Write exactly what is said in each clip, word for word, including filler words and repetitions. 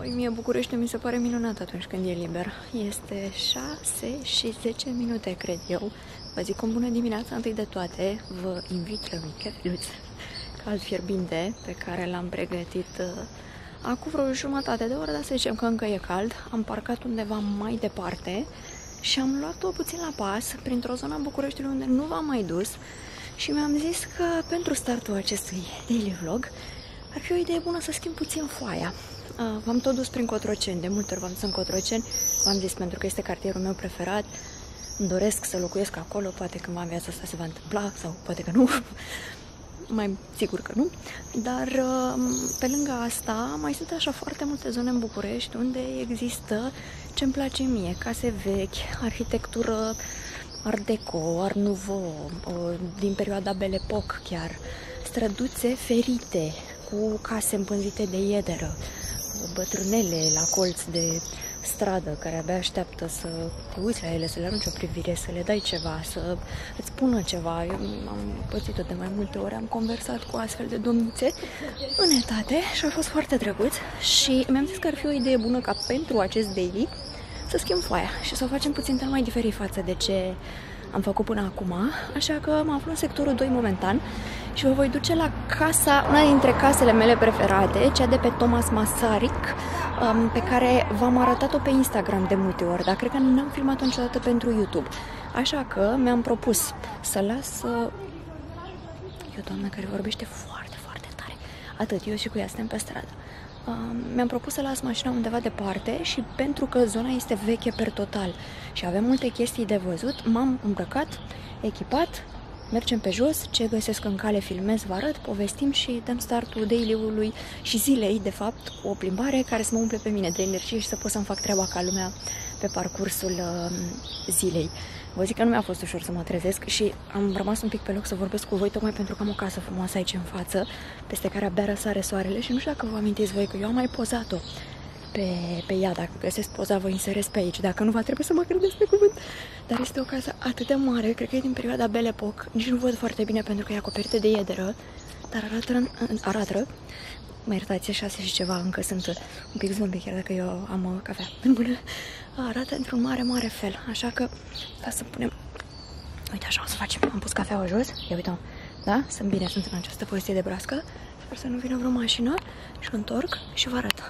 Oi, mie București mi se pare minunat atunci când e liber. Este șase și zece minute, cred eu. Vă zic o bună dimineața întâi de toate. Vă invit la un cafeluț cald fierbinte pe care l-am pregătit uh, acum vreo jumătate de oră, dar să zicem că încă e cald. Am parcat undeva mai departe și am luat-o puțin la pas printr-o zonă a Bucureștiului unde nu v-am mai dus și mi-am zis că pentru startul acestui daily vlog ar fi o idee bună să schimb puțin foaia. Uh, v-am tot dus prin Cotroceni, de multe ori v-am dus în Cotroceni, v-am zis pentru că este cartierul meu preferat, îmi doresc să locuiesc acolo, poate cândva în viața asta se va întâmpla sau poate că nu, mai sigur că nu, dar uh, pe lângă asta mai sunt așa foarte multe zone în București unde există ce-mi place mie, case vechi, arhitectură Art Deco, Art Nouveau, uh, din perioada Belle Époque chiar, străduțe ferite, cu case împânzite de iederă, bătrânele la colț de stradă care abia așteaptă să te uiți la ele, să le arunci o privire, să le dai ceva, să îți spună ceva. Eu am pățit-o de mai multe ori, am conversat cu astfel de domnițe în etate și a fost foarte drăguț și mi-am zis că ar fi o idee bună ca pentru acest daily să schimb foaia și să o facem puțin mai diferit față de ce am făcut până acum, așa că mă aflu în sectorul doi momentan și vă voi duce la casa, una dintre casele mele preferate, cea de pe Thomas Masaryk, pe care v-am arătat-o pe Instagram de multe ori, dar cred că nu am filmat-o niciodată pentru YouTube. Așa că mi-am propus să las... E o doamnă care vorbește foarte, foarte tare. Atât, eu și cu ea suntem pe stradă. Uh, mi-am propus să las mașina undeva departe și pentru că zona este veche per total și avem multe chestii de văzut, m-am îmbrăcat, echipat, mergem pe jos, ce găsesc în cale filmez, vă arăt, povestim și dăm startul daily-ului și zilei, de fapt, cu o plimbare care să mă umple pe mine de energie și să pot să-mi fac treaba ca lumea pe parcursul uh, zilei. Vă zic că nu mi-a fost ușor să mă trezesc și am rămas un pic pe loc să vorbesc cu voi tocmai pentru că am o casă frumoasă aici în față, peste care abia răsare soarele și nu știu dacă vă amintiți voi că eu am mai pozat-o pe, pe ea. Dacă găsesc poza, vă inserez pe aici. Dacă nu, va trebui să mă credeți pe cuvânt. Dar este o casă atât de mare, cred că e din perioada Belle Époque. Nici nu văd foarte bine pentru că e acoperită de iederă, dar arată, arată mă iertați, șase și ceva, încă sunt un pic zombie, chiar dacă eu am cafea în mână. Arată într-un mare, mare fel, așa că ca să punem... Uite, așa o să facem. Am pus cafeaua jos, ia uite, da? Sunt bine, sunt în această poziție de broască. Sper să nu vină vreo mașină și întorc și vă arăt.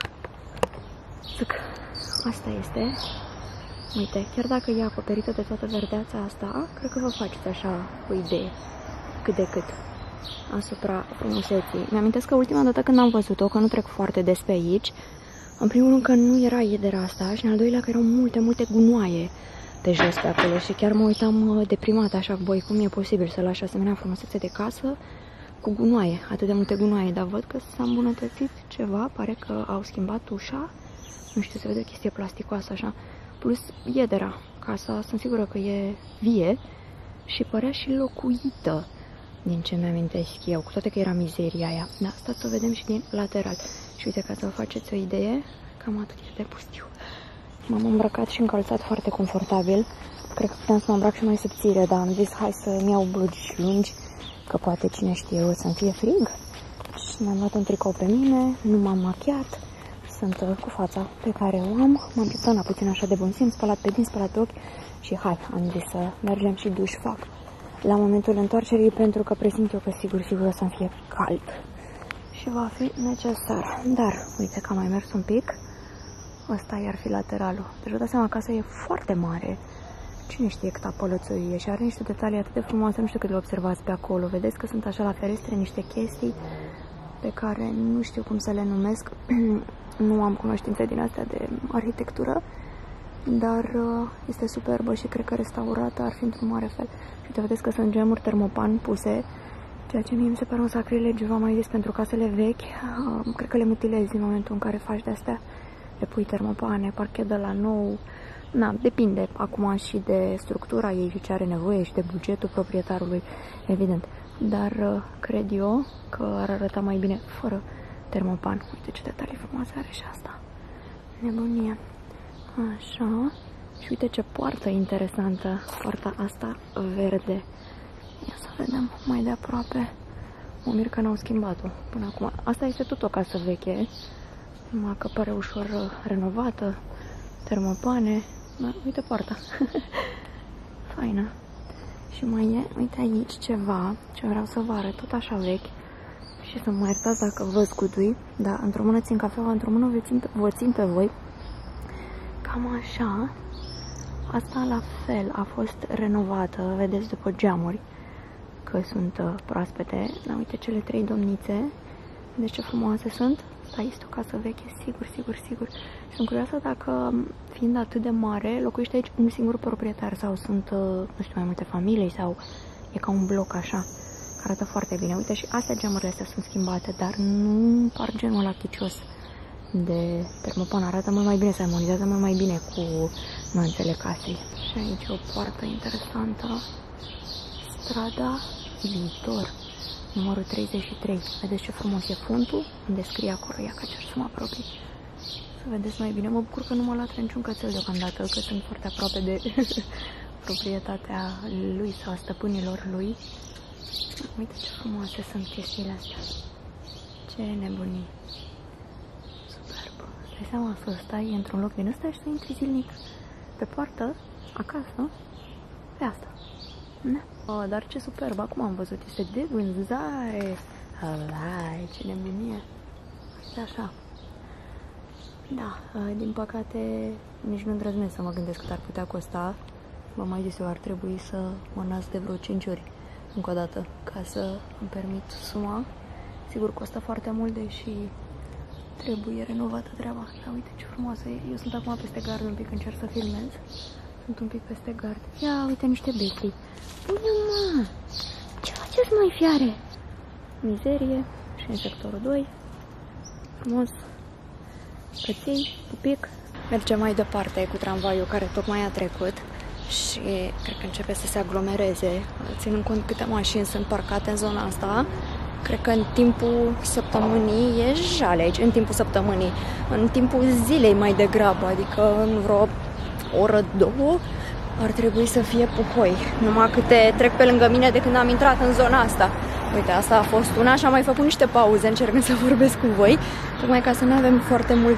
Zic, asta este. Uite, chiar dacă e acoperită de toată verdeața asta, cred că vă faceți așa o idee, cât de cât, asupra frumuseții. Mi-amintesc că ultima dată când am văzut-o, că nu trec foarte des pe aici, în primul rând că nu era iederea asta și în al doilea că erau multe, multe gunoaie pe jos pe acolo și chiar mă uitam deprimat așa, băi, cum e posibil să lași asemenea frumusețe de casă cu gunoaie, atât de multe gunoaie, dar văd că s-a îmbunătățit ceva, pare că au schimbat ușa, nu știu, se vede o chestie plasticoasă așa, plus iederea, casa sunt sigură că e vie și părea și locuită, din ce mi-amintesc eu, cu toate că era mizeria aia. Da, stați să o vedem și din lateral. Și uite, ca să vă faceți o idee, cam atât e de pustiu. M-am îmbrăcat și încălțat foarte confortabil. Cred că puteam să mă îmbrac și mai subțire, dar am zis hai să-mi iau blugi lungi, că poate cine știe o să-mi fie frig. Și mi-am luat un tricou pe mine, nu m-am machiat, sunt cu fața pe care o am. M-am pieptănat puțin așa de bun simț, spălat pe dinți, spălat pe ochi și hai, am zis să mergem și duș fac la momentul întoarcerii, pentru că presimt eu că sigur, sigur o să-mi fie cald și va fi necesar. Dar, uite că am mai mers un pic, ăsta i-ar fi lateralul. Deci vă dați seama, casa e foarte mare. Cine știe cât apălățuie e și are niște detalii atât de frumoase, nu știu cât le observați pe acolo. Vedeți că sunt așa la ferestre niște chestii pe care nu știu cum să le numesc. Nu am cunoștințe din astea de arhitectură, dar este superbă și cred că restaurată ar fi într-un mare fel. Și uite, vedeți că sunt geamuri termopan puse, ceea ce mie mi se pare un sacrilegiu, v-am mai zis, pentru casele vechi. Cred că le mutilezi în momentul în care faci de-astea, le pui termopane, parchet de la nou. Na, depinde acum și de structura ei și ce are nevoie și de bugetul proprietarului, evident. Dar cred eu că ar arăta mai bine fără termopan. Uite ce detalii frumoase are și asta. Nebunie. Așa. Și uite ce poartă interesantă, poarta asta verde. Ia să vedem mai de aproape. Mă mir că n-au schimbat-o până acum. Asta este tot o casă veche, numai că pare ușor renovată, termopane. Da, uite poarta. Faină. Și mai e, uite aici ceva ce vreau să vă arăt, tot așa vechi. Și să mă iertați dacă vă zgudui, dar într-o mână țin cafeaua, într-o mână vă țin, pe, vă țin pe voi. Cam așa. Asta la fel a fost renovată, vedeți, după geamuri, că sunt uh, proaspete. Dar uite cele trei domnițe, vedeți ce frumoase sunt? Asta este o casă veche, sigur, sigur, sigur. Și sunt curioasă dacă, fiind atât de mare, locuiește aici un singur proprietar sau sunt, uh, nu știu, mai multe familii sau e ca un bloc așa. Arată foarte bine. Uite, și astea, geamurile astea sunt schimbate, dar nu par genul ăla chicios de termopan. Arată mult mai bine, se armonizează mult mai bine cu nuanțele casei. Și aici o poartă interesantă. Strada Viitor, numărul treizeci și trei. Vedeți ce frumos e fundul? Unde scrie acolo, ia că cer să mă apropii. Să vedeți mai bine. Mă bucur că nu mă lată niciun cățel deocamdată, că sunt foarte aproape de proprietatea lui sau a stăpânilor lui. Uite ce frumoase sunt chestiile astea. Ce nebunii. Superb. Stai seama să stai într-un loc din ăsta și să intri zilnic pe poartă, acasă, pe asta. Ne? Oh, dar ce superb. Acum am văzut. Este de vânzare. Alai, ce nebunie. Uite așa. Da, din păcate nici nu îndrăznesc să mă gândesc cât ar putea costa. V-am mai zis eu, ar trebui să mă nasc de vreo cinci ori încă o dată, ca să îmi permit suma. Sigur, costă foarte mult, deși trebuie renovată treaba. Dar uite ce frumoasă e. Eu sunt acum peste gard un pic, încerc să filmez. Sunt un pic peste gard. Ia, uite niște becli. Bună, mă! Ce faceți, mai fiare? Mizerie. Și în sectorul doi. Frumos. Căței, pupic. Mergem mai departe cu tramvaiul care tocmai a trecut. Și cred că începe să se aglomereze, ținând cont câte mașini sunt parcate în zona asta. Cred că în timpul săptămânii e jale aici, în timpul săptămânii, în timpul zilei mai degrabă, adică în vreo oră, două, ar trebui să fie puhoi. Numai câte trec pe lângă mine de când am intrat în zona asta. Uite, asta a fost una și am mai făcut niște pauze încercând să vorbesc cu voi, tocmai ca să nu avem foarte mult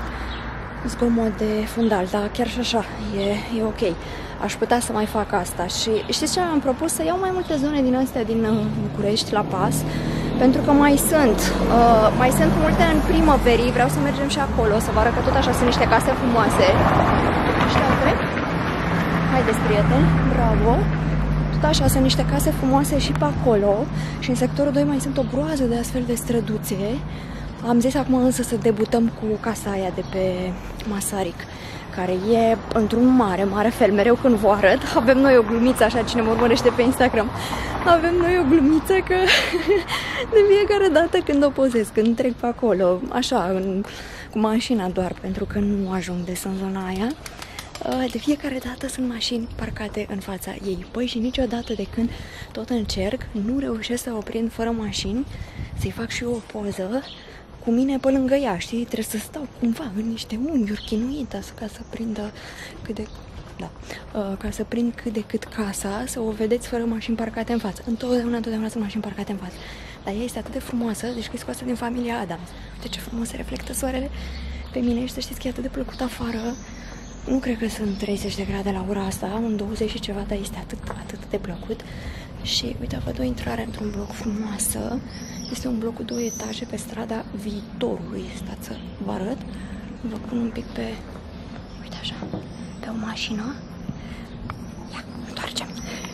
zgomot de fundal, dar chiar și așa e, e ok. Aș putea să mai fac asta și știți ce am propus? Să iau mai multe zone din astea din București la pas, pentru că mai sunt uh, mai sunt multe în primăverii, vreau să mergem și acolo, să vă arăt că tot așa sunt niște case frumoase. Știi, haideți, prieteni, bravo! Tot așa sunt niște case frumoase și pe acolo și în sectorul doi mai sunt o groază de astfel de străduțe. Am zis acum însă să debutăm cu casa aia de pe Masaric, care e într-un mare, mare fel. Mereu când vă arăt, avem noi o glumiță, așa, cine mă urmărește pe Instagram, avem noi o glumiță că de fiecare dată când o pozez, când trec pe acolo, așa, în, cu mașina doar, pentru că nu ajung des în zona aia, de fiecare dată sunt mașini parcate în fața ei. Păi și niciodată de când tot încerc, nu reușesc să o prind fără mașini, să-i fac și eu o poză cu mine pe lângă ea, știi? Trebuie să stau cumva în niște unghiuri chinuită ca să prindă cât de... Da. Uh, ca să prind cât de cât casa, să o vedeți fără mașini parcate în față. Întotdeauna, întotdeauna sunt mașini parcate în față. Dar ea este atât de frumoasă, deci că e scoasă din familia Adams. Uite ce frumos se reflectă soarele pe mine și să știți că e atât de plăcut afară. Nu cred că sunt treizeci de grade la ora asta, un douăzeci și ceva, dar este atât, atât de plăcut. Și uite, văd o intrare într-un bloc frumoasă. Este un bloc cu două etaje pe strada Viitorului. Stați să vă arăt. Vă pun un pic pe... Uite așa, pe o mașină. Ia, întoarcem.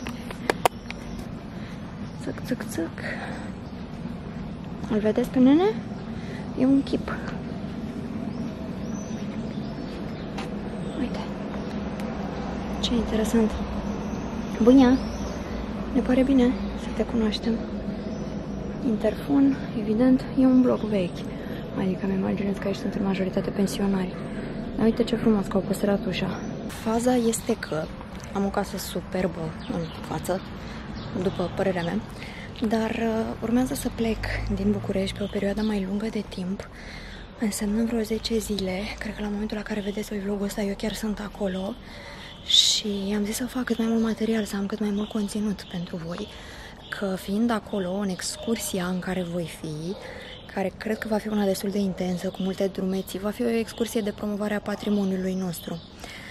Țâc, țâc, țâc. Îl vedeți pe nene? E un chip. Uite. Ce interesant. Bună! Ne pare bine să te cunoaștem. Interfon, evident, e un bloc vechi. Adică îmi imaginez că aici sunt în majoritate pensionari. Dar uite ce frumos că au păstrat ușa. Faza este că am o casă superbă în față, după părerea mea, dar uh, urmează să plec din București pe o perioadă mai lungă de timp, însemnând vreo zece zile. Cred că la momentul la care vedeți voi vlogul ăsta, eu chiar sunt acolo și am zis să fac cât mai mult material, să am cât mai mult conținut pentru voi, că fiind acolo, în excursia în care voi fi, care cred că va fi una destul de intensă, cu multe drumeții. Va fi o excursie de promovare a patrimoniului nostru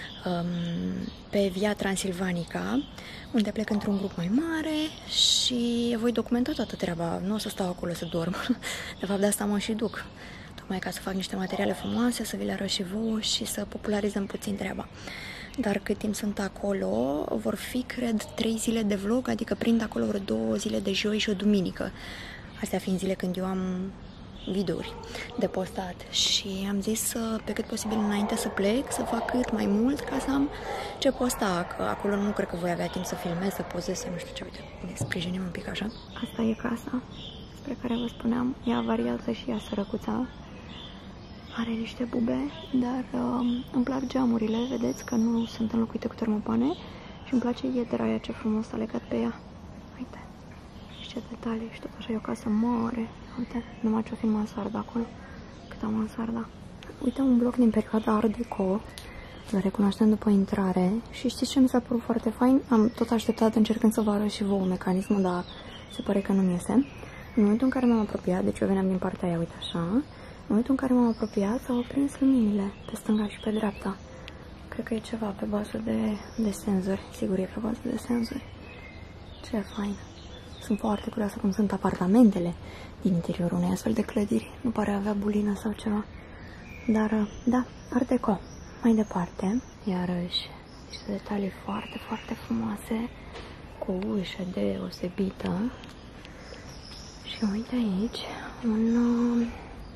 pe Via Transilvanica, unde plec într-un grup mai mare și voi documenta toată treaba. Nu o să stau acolo să dorm. De fapt, de asta mă și duc. Tocmai ca să fac niște materiale frumoase, să vi le arăt și vouă și să popularizăm puțin treaba. Dar cât timp sunt acolo, vor fi, cred, trei zile de vlog, adică prind acolo vreo două zile de joi și o duminică. Astea fiind zile când eu am videouri de postat și am zis pe cât posibil înainte să plec, să fac cât mai mult ca să am ce posta, că acolo nu cred că voi avea timp să filmez, să pozez, să nu știu ce, uite, ne sprijinim un pic așa. Asta e casa despre care vă spuneam, e avariată și ea sărăcuța, are niște bube, dar um, îmi plac geamurile, vedeți că nu sunt înlocuite cu termopane și îmi place ietera aia, ce frumos a legat pe ea, uite. Ce detalii și tot așa, e o casă mare. Uite, numai ce-o fi în mansarda acolo. Cât am mansarda. Uite un bloc din perioada Art Deco. Îl recunoaștem după intrare. Și știți ce mi s-a părut foarte fain? Am tot așteptat încercând să vă arăt și vouă mecanismul, dar se pare că nu-mi iese. În momentul în care m-am apropiat, deci eu veneam din partea aia, uite așa. În momentul în care m-am apropiat, s-au prins luminile pe stânga și pe dreapta. Cred că e ceva pe bază de, de senzori. Sigur e pe bază de senzori. Ce fain. Sunt foarte curioasă cum sunt apartamentele din interiorul unei astfel de clădiri. Nu pare avea bulină sau ceva. Dar, da, Art Deco. Mai departe, iarăși, niște detalii foarte, foarte frumoase, cu o ușă deosebită. Și uite aici, un uh,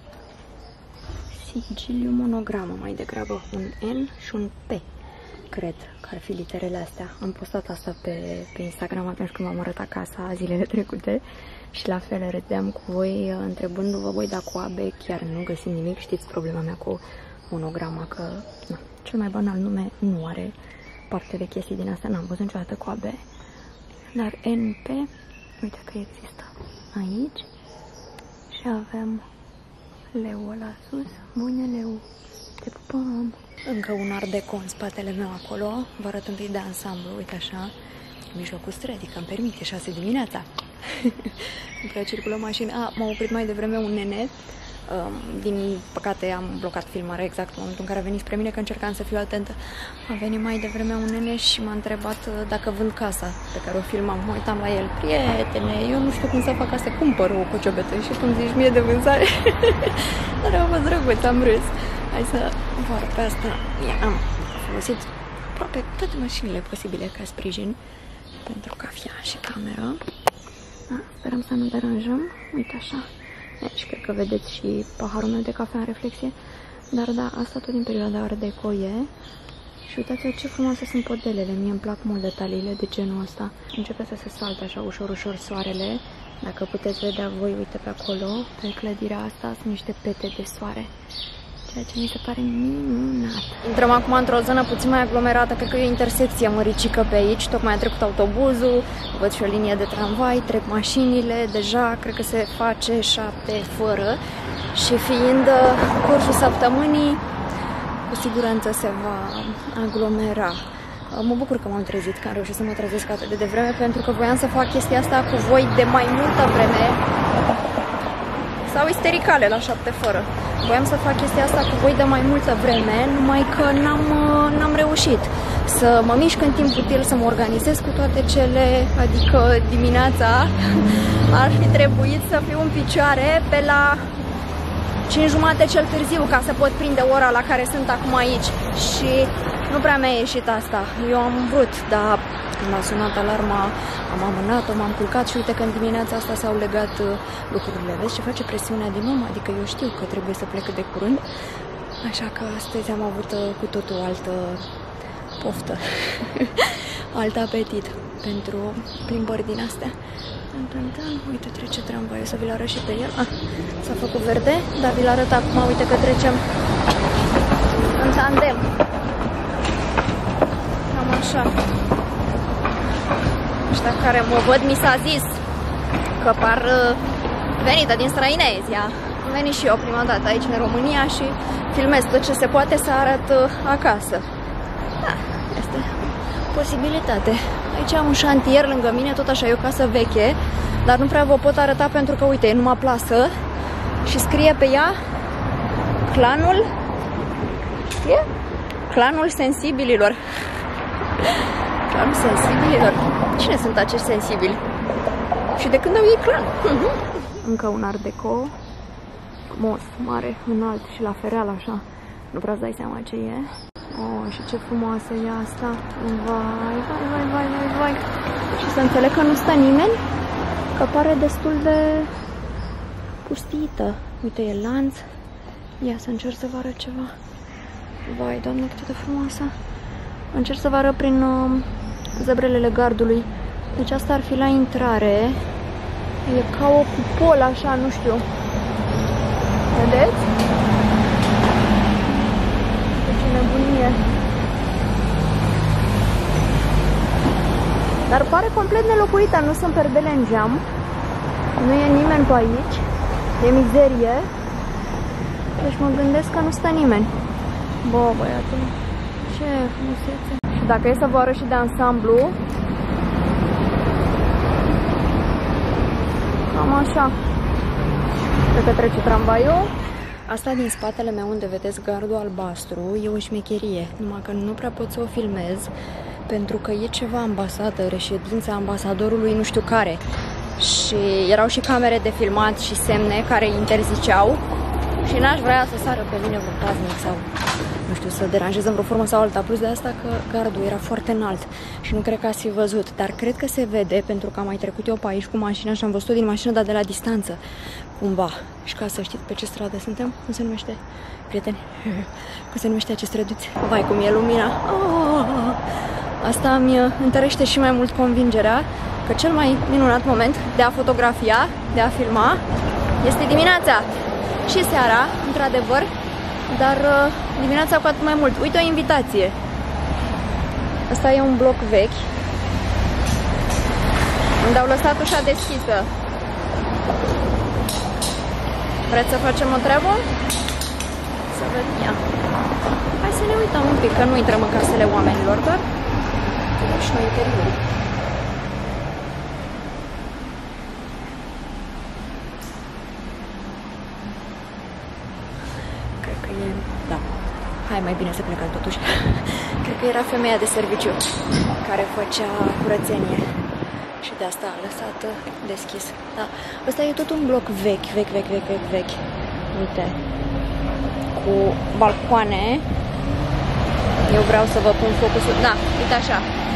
sigiliu monogramă, mai degrabă, un N și un P. Cred că ar fi literele astea. Am postat asta pe, pe Instagram atunci când m-am arătat casa zilele trecute și la fel râdeam cu voi întrebându-vă, voi, dar cu A B chiar nu găsim nimic. Știți problema mea cu monograma, că na, cel mai banal nume nu are parte de chestii din astea, n-am văzut niciodată cu A B. Dar N P, uite că există aici și avem leu la sus. Bune, leu, te pupăm! Încă un Art Deco în spatele meu acolo. Vă arăt întâi de ansamblu, uite așa. În mijlocul străzii, adică îmi permite, șase dimineața. Îmi prea circulă mașini. A, m-a oprit mai devreme un nene. Um, din păcate am blocat filmarea exact în momentul în care a venit spre mine, că încercam să fiu atentă. A venit mai devreme un nene și m-a întrebat dacă vând casa pe care o filmam. Mă uitam la el. Prietene, eu nu știu cum să fac asta, cumpăr o cociobetă și tu îmi zici mie de vânzare. Dar a fost drăguț, am râs. Hai să vă arăt pe asta. Am folosit aproape toate mașinile posibile ca sprijin pentru cafea și cameră. Da, sperăm să nu deranjăm. Uite așa. Și cred că vedeți și paharul meu de cafea în reflexie. Dar da, asta tot din perioada Art Deco e. Și uitați ce frumoase sunt podelele. Mie îmi plac mult detaliile de genul ăsta. Începe să se salte așa ușor, ușor soarele. Dacă puteți vedea voi, uite pe acolo, pe clădirea asta, sunt niște pete de soare. Ceea ce mi se pare minunat. Intrăm acum într-o zonă puțin mai aglomerată, cred că e o intersecție măricică pe aici. Tocmai a trecut autobuzul, văd și o linie de tramvai, trec mașinile, deja cred că se face șapte fără. Și fiind cursul săptămânii, cu siguranță se va aglomera. Mă bucur că m-am trezit, că am reușit să mă trezesc atât de devreme, pentru că voiam să fac chestia asta cu voi de mai multă vreme. Sau istericale la șapte fără. Voiam să fac chestia asta cu voi de mai multă vreme, numai că n-am reușit să mă mișc în timp util, să mă organizez cu toate cele, adică dimineața ar fi trebuit să fiu în picioare pe la cinci jumate cel târziu, ca să pot prinde ora la care sunt acum aici. Și nu prea mi-a ieșit asta. Eu am vrut, dar când a sunat alarma, am amânat-o, m-am culcat și uite că în dimineața asta s-au legat lucrurile. Vezi ce face presiunea din om? Adică eu știu că trebuie să plec de curând, așa că astăzi am avut cu totul o altă poftă, alt apetit pentru plimbări din astea. Uite, trece tramvaiul, să vi-l arăt și pe el. Ah, s-a făcut verde, dar vi-l arăt acum, uite că trecem în tandem. Cam așa. Ăștia care mă văd, mi s-a zis că par uh, venită din străinezia. Am venit și eu prima dată aici în România și filmez tot ce se poate să arăt uh, acasă. Da, este posibilitate. Aici am un șantier lângă mine, tot așa, e o casă veche, dar nu prea vă pot arăta pentru că, uite, e numai plasă și scrie pe ea clanul, scrie? Clanul sensibililor. Clanul sensibililor. Cine sunt acești sensibili? Și de când au ei clan? Încă un art deco frumos, mare, înalt și la fereal așa. Nu prea îți dai seama ce e. Oh, și ce frumoasă e asta. Vai, vai, vai, vai, vai, vai. Și să înțeleg că nu stă nimeni, că pare destul de pustită. Uite, e lanț. Ia să încerc să vă arăt ceva. Vai, Doamne, cât de frumoasă. Încerc să vă arăt prin uh, zăbrelele gardului. Deci asta ar fi la intrare. E ca o cupolă așa, nu știu. Vedeți? Ce nebunie. Dar pare complet nelocuită, nu sunt perdele în geam. Nu e nimeni pe aici. E mizerie. Deci mă gândesc că nu stă nimeni. Bă, băiatul, ce frumusețe. Și dacă e să vă arăt și de ansamblu, cam așa. Cred că trece tramvaiul. Asta din spatele meu unde vedeți gardul albastru e o șmecherie, numai că nu prea pot să o filmez pentru că e ceva ambasadă, reședința ambasadorului nu știu care. Și erau și camere de filmat și semne care interziceau și n-aș vrea să sară pe mine vreun paznic sau nu știu, să deranjez în vreo formă sau alta. Plus de asta că gardul era foarte înalt și nu cred că ați fi văzut, dar cred că se vede pentru că am mai trecut eu pe aici cu mașina și am văzut-o din mașină, dar de la distanță cumva. Și ca să știți pe ce stradă suntem, cum se numește, prieteni, cum se numește acest străduț. Vai, cum e lumina. Oh! Asta îmi întărește și mai mult convingerea că cel mai minunat moment de a fotografia, de a filma, este dimineața și seara, într-adevăr, dar dimineața cu atât mai mult. Uite o invitație. Asta e un bloc vechi unde au lăsat ușa deschisă. Vreți să facem o treabă? Să vedem. Hai să ne uităm un pic, că nu intrăm în casele oamenilor, doar și noi interiorul. Cred că e... Da. Hai, mai bine să plecăm totuși. Cred că era femeia de serviciu care făcea curățenie. Și de asta a lăsat deschis. Da. Ăsta e tot un bloc vechi, vechi, vechi, vechi, vechi, vechi. Uite. Cu balcoane. Eu vreau să vă pun focusul. Da, uite așa.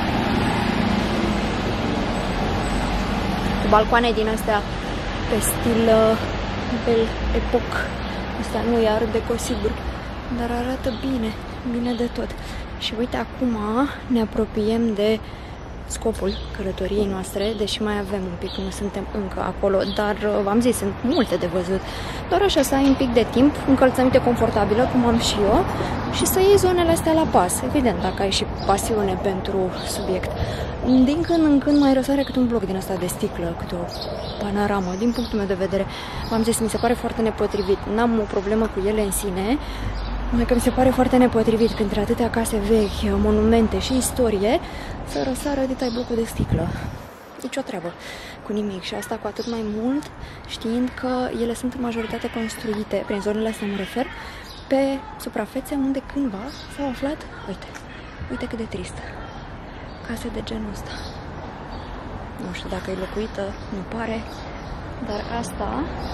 Cu balcoane din astea pe stil Belle Époque. Asta nu e art deco, sigur. Dar arată bine, bine de tot. Și uite, acum ne apropiem de scopul călătoriei noastre, deși mai avem un pic, nu suntem încă acolo, dar v-am zis, sunt multe de văzut. Doar așa să ai un pic de timp, încălțăminte confortabilă, cum am și eu, și să iei zonele astea la pas. Evident, dacă ai și pasiune pentru subiect. Din când în când mai răsare câte un bloc din asta de sticlă, câte o panoramă, din punctul meu de vedere. V-am zis, mi se pare foarte nepotrivit. N-am o problemă cu ele în sine, numai că mi se pare foarte nepotrivit printre atâtea case vechi, monumente și istorie, să răsară detai blocul de sticlă. Nici o treabă cu nimic. Și asta cu atât mai mult știind că ele sunt în majoritate construite, prin zonele astea mă refer, pe suprafețe unde cândva s-au aflat, uite, uite cât de trist, case de genul ăsta. Nu știu dacă e locuită, nu pare, dar asta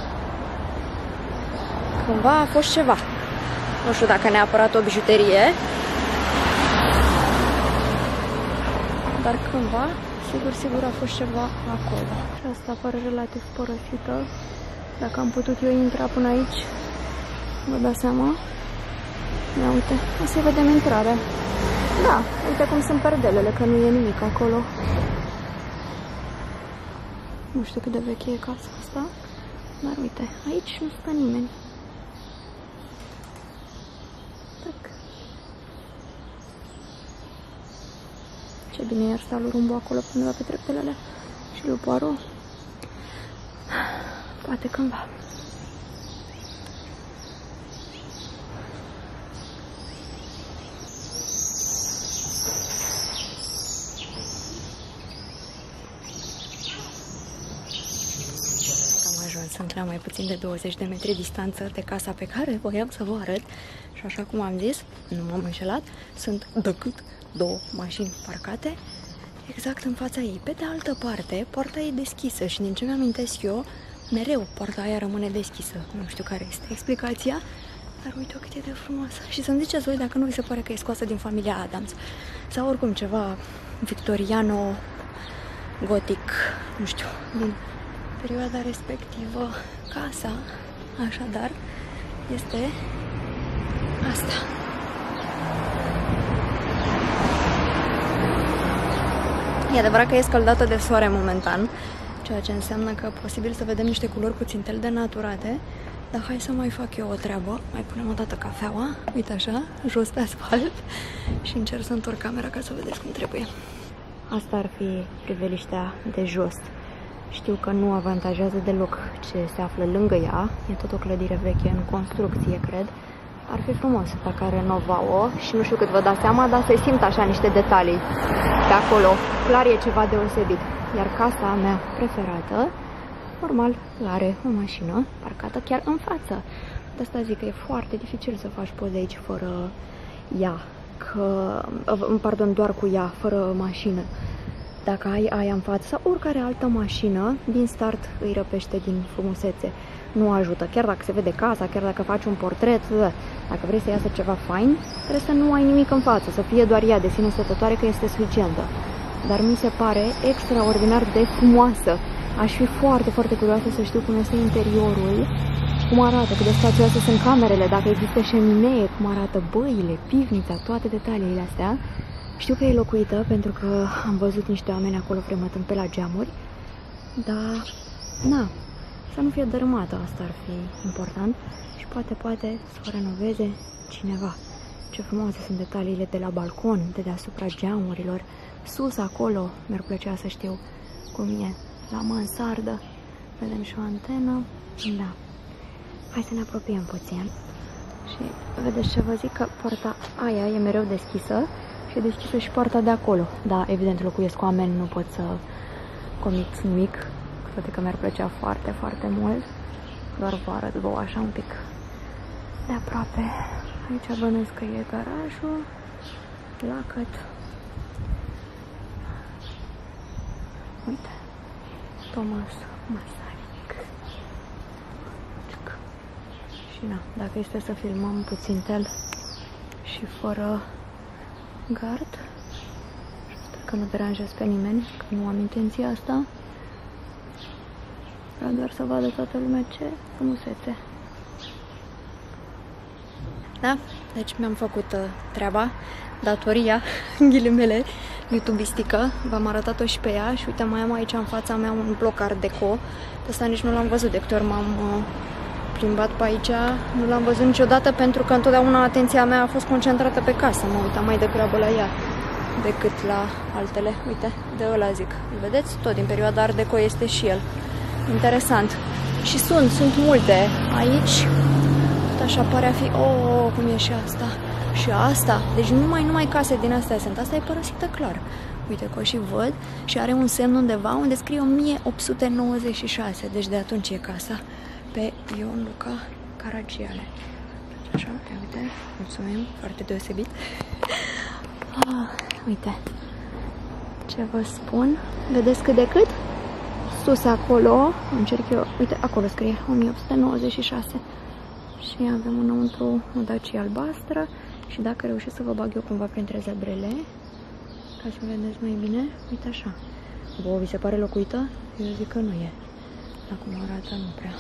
cândva a fost ceva. Nu știu dacă neapărat o bijuterie, dar cândva, sigur, sigur a fost ceva acolo. Și asta pare relativ părăsită. Dacă am putut eu intra până aici, vă dați seama? Ia uite, o să vedem intrarea. Da, uite cum sunt perdelele, că nu e nimic acolo. Nu știu cât de veche e casa asta, dar uite, aici nu stă nimeni. Ce bine i-ar sta lui Rumbu acolo pe undeva pe treptele alea. Și lui Poirot. Poate cândva. Am ajuns. sunt la mai puțin de douăzeci de metri distanță de casa pe care voiam să vă arăt. Și așa cum am zis, nu m-am înșelat, sunt decât două mașini parcate exact în fața ei. Pe de altă parte, poarta e deschisă și din ce mi-amintesc eu, mereu poarta aia rămâne deschisă. Nu știu care este explicația, dar uite-o cât e de frumoasă. Și să-mi ziceți voi dacă nu vi se pare că e scoasă din familia Adams sau oricum ceva victoriano, gotic, nu știu, din perioada respectivă. Casa, așadar, este asta. E adevărat că e scăldată de soare momentan, ceea ce înseamnă că posibil să vedem niște culori puțin denaturate, dar hai să mai fac eu o treabă. Mai punem o dată cafeaua, uite așa, jos pe asfalt și încerc să întorc camera ca să vedeți cum trebuie. Asta ar fi priveliștea de jos. Știu că nu avantajează deloc ce se află lângă ea, e tot o clădire veche în construcție, cred. Ar fi frumos dacă renovau-o și nu știu cât vă dați seama, dar se simt așa niște detalii pe acolo. Clar e ceva deosebit. Iar casa mea preferată, normal, are o mașină parcată chiar în față. De asta zic că e foarte dificil să faci poze aici fără ea, că, pardon, doar cu ea, fără mașină. Dacă ai aia în față sau oricare altă mașină, din start îi răpește din frumusețe. Nu ajută, chiar dacă se vede casa, chiar dacă faci un portret, dacă vrei să iasă ceva fain, trebuie să nu ai nimic în față, să fie doar ea de sine stătătoare, că este suficientă. Dar mi se pare extraordinar de frumoasă. Aș fi foarte, foarte curioasă să știu cum este interiorul, cum arată, cât de spațioase sunt camerele, dacă există șeminee, cum arată băile, pivnița, toate detaliile astea. Știu că e locuită pentru că am văzut niște oameni acolo fremătând pe la geamuri, dar, na, să nu fie dărâmată, asta ar fi important și poate, poate să o renoveze cineva. Ce frumoase sunt detaliile de la balcon, de deasupra geamurilor, sus acolo, mi-ar plăcea să știu cum e, la mansardă, vedem și o antenă, da. Hai să ne apropiem puțin și vedeți ce vă zic, că poarta aia e mereu deschisă și e deschisă și poarta de acolo. Da, evident locuiesc cu oameni, nu pot să comit nimic, cu toate că mi-ar plăcea foarte, foarte mult. Doar vă arăt vouă așa un pic de aproape. Aici bănuiesc că e garajul, lacăt. Uite, Thomas Masaryk. Și na, dacă este să filmăm puțin tel și fără gard, sper că nu deranjez pe nimeni, că nu am intenția asta. Vreau doar să vadă toată lumea ce frumusețe. Da? Deci mi-am făcut uh, treaba, datoria, în ghilimele, youtubistică. V-am arătat-o și pe ea și uite, mai am aici în fața mea un bloc art deco. Pe ăsta nici nu l-am văzut, de câte ori m-am uh, plimbat pe aici, nu l-am văzut niciodată pentru că întotdeauna atenția mea a fost concentrată pe casă. Mă uitam mai degrabă la ea decât la altele. Uite, de ăla zic. Îl vedeți? Tot din perioada art deco este și el. Interesant. Și sunt, sunt multe aici. Așa pare a fi, oh, cum e și asta. Și asta, deci numai, numai case din astea sunt. Asta e părăsită clar. Uite că o și văd și are un semn undeva unde scrie o mie opt sute nouăzeci și șase. Deci de atunci e casa pe Ion Luca Caragiale. Așa, uite, mulțumim, foarte deosebit. Ah, uite, ce vă spun, vedeți cât de cât? Sus acolo, încerc eu, uite, acolo scrie o mie opt sute nouăzeci și șase. Și avem înăuntru o Dacia albastră și dacă reușesc să vă bag eu cumva printre zebrele, ca să vedeți mai bine, uite așa. Vouă vi se pare locuită? Eu zic că nu e. Acum arată nu prea.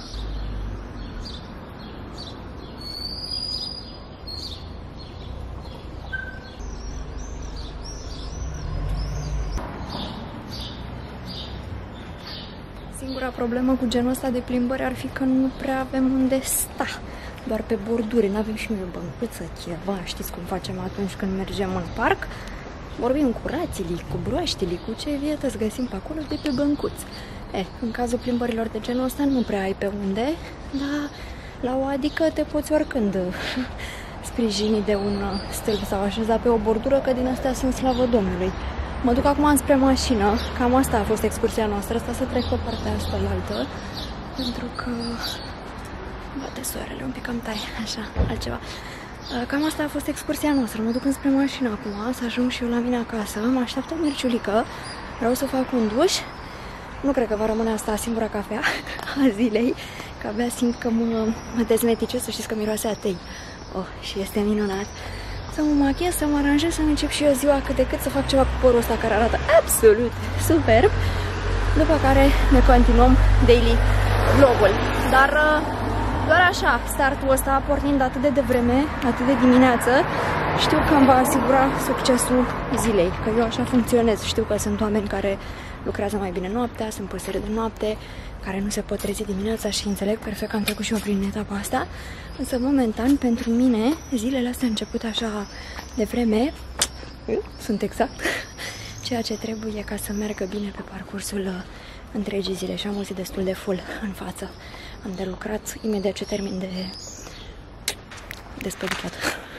Singura problemă cu genul ăsta de plimbări ar fi că nu prea avem unde sta. Doar pe borduri, nu avem și noi o băncuță, ceva, știți cum facem atunci când mergem în parc? Vorbim cu rațilii, cu broaștilii, cu ce vietăți găsim pe acolo de pe băncuți. Eh, în cazul plimbărilor de genul ăsta nu prea ai pe unde, dar la o adică te poți oricând sprijini de un stâlp sau așeza pe o bordură, că din astea sunt slavă Domnului. Mă duc acum înspre mașină, cam asta a fost excursia noastră, asta să trec pe partea asta la altă. pentru că bate soarele, un pic cam tai, așa, altceva. Cam asta a fost excursia noastră. Mă duc înspre mașină acum, să ajung și eu la mine acasă. Mă așteaptă Mirciulică, vreau să fac un duș. Nu cred că va rămâne asta singura cafea a zilei, că abia simt că mă, mă dezmetice, să știți că miroase a tei. Oh, și este minunat. Să mă machiez, să mă aranjez, să încep și eu ziua cât de cât, să fac ceva cu părul ăsta care arată absolut superb. După care ne continuăm daily vlogul. Dar doar așa, startul ăsta, pornind atât de devreme, atât de dimineață, știu că îmi va asigura succesul zilei. Că eu așa funcționez. Știu că sunt oameni care lucrează mai bine noaptea, sunt păsări de noapte, care nu se pot trezi dimineața și înțeleg perfect că am trecut și eu prin etapa asta. Însă, momentan, pentru mine, zilele astea au început așa de vreme, sunt exact, ceea ce trebuie ca să meargă bine pe parcursul întregii zile și am o zi destul de full în față. Am de lucrat imediat ce termin de despădicat.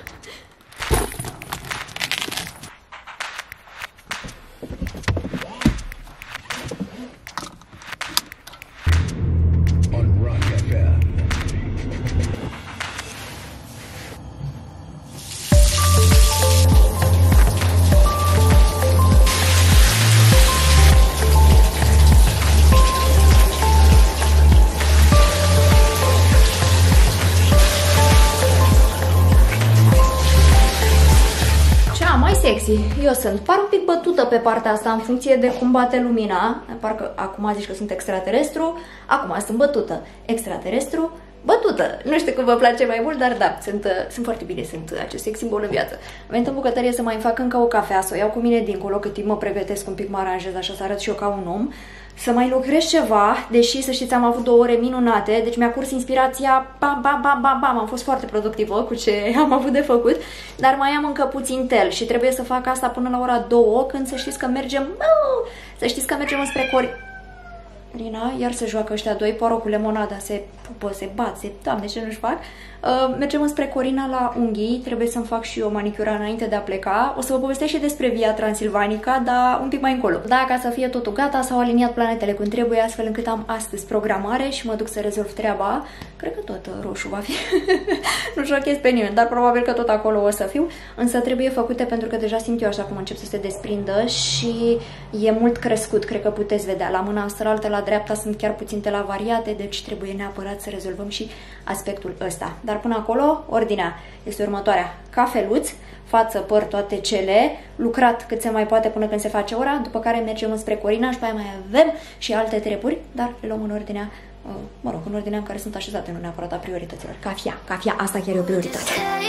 Sexy. Eu sunt. Par un pic bătută pe partea asta în funcție de cum bate lumina. Parcă acum zici că sunt extraterestru, acum sunt bătută. Extraterestru, bătută. Nu știu cum vă place mai mult, dar da, sunt, sunt foarte bine, sunt acest sex simbol în viață. Am venit în bucătărie să mai fac încă o cafea, să o iau cu mine dincolo, cât timp mă pregătesc, un pic mă aranjez, așa să arăt și eu ca un om. Să mai lucrez ceva, deși, să știți, am avut două ore minunate, deci mi-a curs inspirația, bam, bam, bam, bam, bam, am fost foarte productivă cu ce am avut de făcut, dar mai am încă puțin tel și trebuie să fac asta până la ora două, când să știți că mergem, să știți că mergem înspre Corina, iar se joacă ăștia doi, Poirot cu lemonada, se pupă, se bat, se, doamne, ce nu-și fac. Uh, mergem înspre Corina la unghii, trebuie să-mi fac și eu manicura înainte de a pleca. O să vă povestesc și despre Via Transilvanica, dar un pic mai încolo. Da, ca să fie totul gata, s-au aliniat planetele cum trebuie, astfel încât am astăzi programare și mă duc să rezolv treaba. Cred că tot roșu va fi. Nu șochez pe nimeni, dar probabil că tot acolo o să fiu. Însă trebuie făcute pentru că deja simt eu așa cum încep să se desprindă și e mult crescut, cred că puteți vedea. La mâna astălaltă, la dreapta sunt chiar puțin telavariate, deci trebuie neapărat să rezolvăm și aspectul ăsta. Dar până acolo, ordinea este următoarea. Cafeluț, față, păr, toate cele, lucrat cât se mai poate până când se face ora, după care mergem înspre Corina și pe aia mai avem și alte treburi, dar le luăm în ordinea, mă rog, în ordinea în care sunt așezate, nu neapărat a priorităților. Cafea, cafea, asta chiar e o prioritate.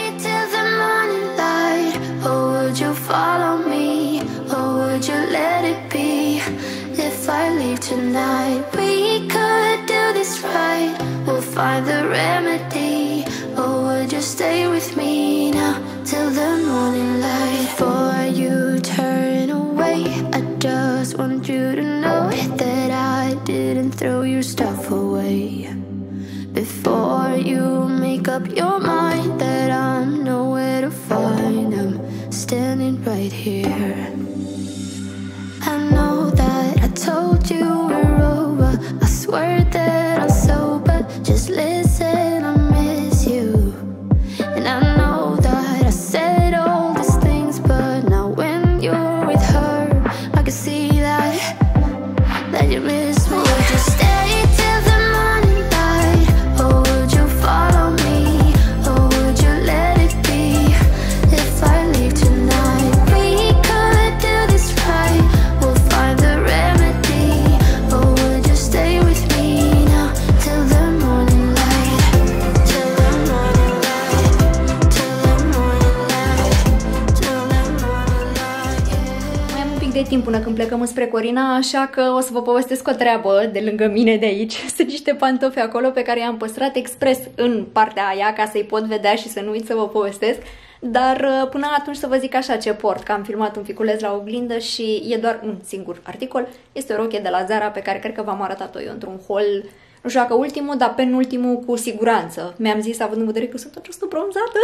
If I leave tonight, we could do this right. We'll find the remedy. Or would you stay with me now till the morning light? Before you turn away, I just want you to know that I didn't throw your stuff away. Before you make up your mind that I'm nowhere to find, I'm standing right here. I know that I told you we're over. I swear that I'm sober. Just listen, I miss you. And I know that I said all these things, but now when you're with her, I can see that that you miss me. Would you stay till the morning light, or would you follow me, or would you let it be? If I leave tonight, we could do this right. We'll find the remedy. Or would you stay with me now till the morning light? Till the morning light. Till the morning light. Till the morning light. Yeah. Mai am un pic de timp până când plecăm înspre Corina, așa că o să vă povestesc o treabă de lângă mine de aici. Sunt niște pantofi acolo pe care i-am păstrat expres în partea aia ca să-i pot vedea și să nu uit să vă povestesc. Dar până atunci să vă zic așa ce port, că am filmat un ficuleț la oglindă și e doar un singur articol. Este o rochie de la Zara pe care cred că v-am arătat-o eu într-un haul Nu știu dacă ultimul, dar penultimul cu siguranță. Mi-am zis, având în vedere că sunt această bronzată,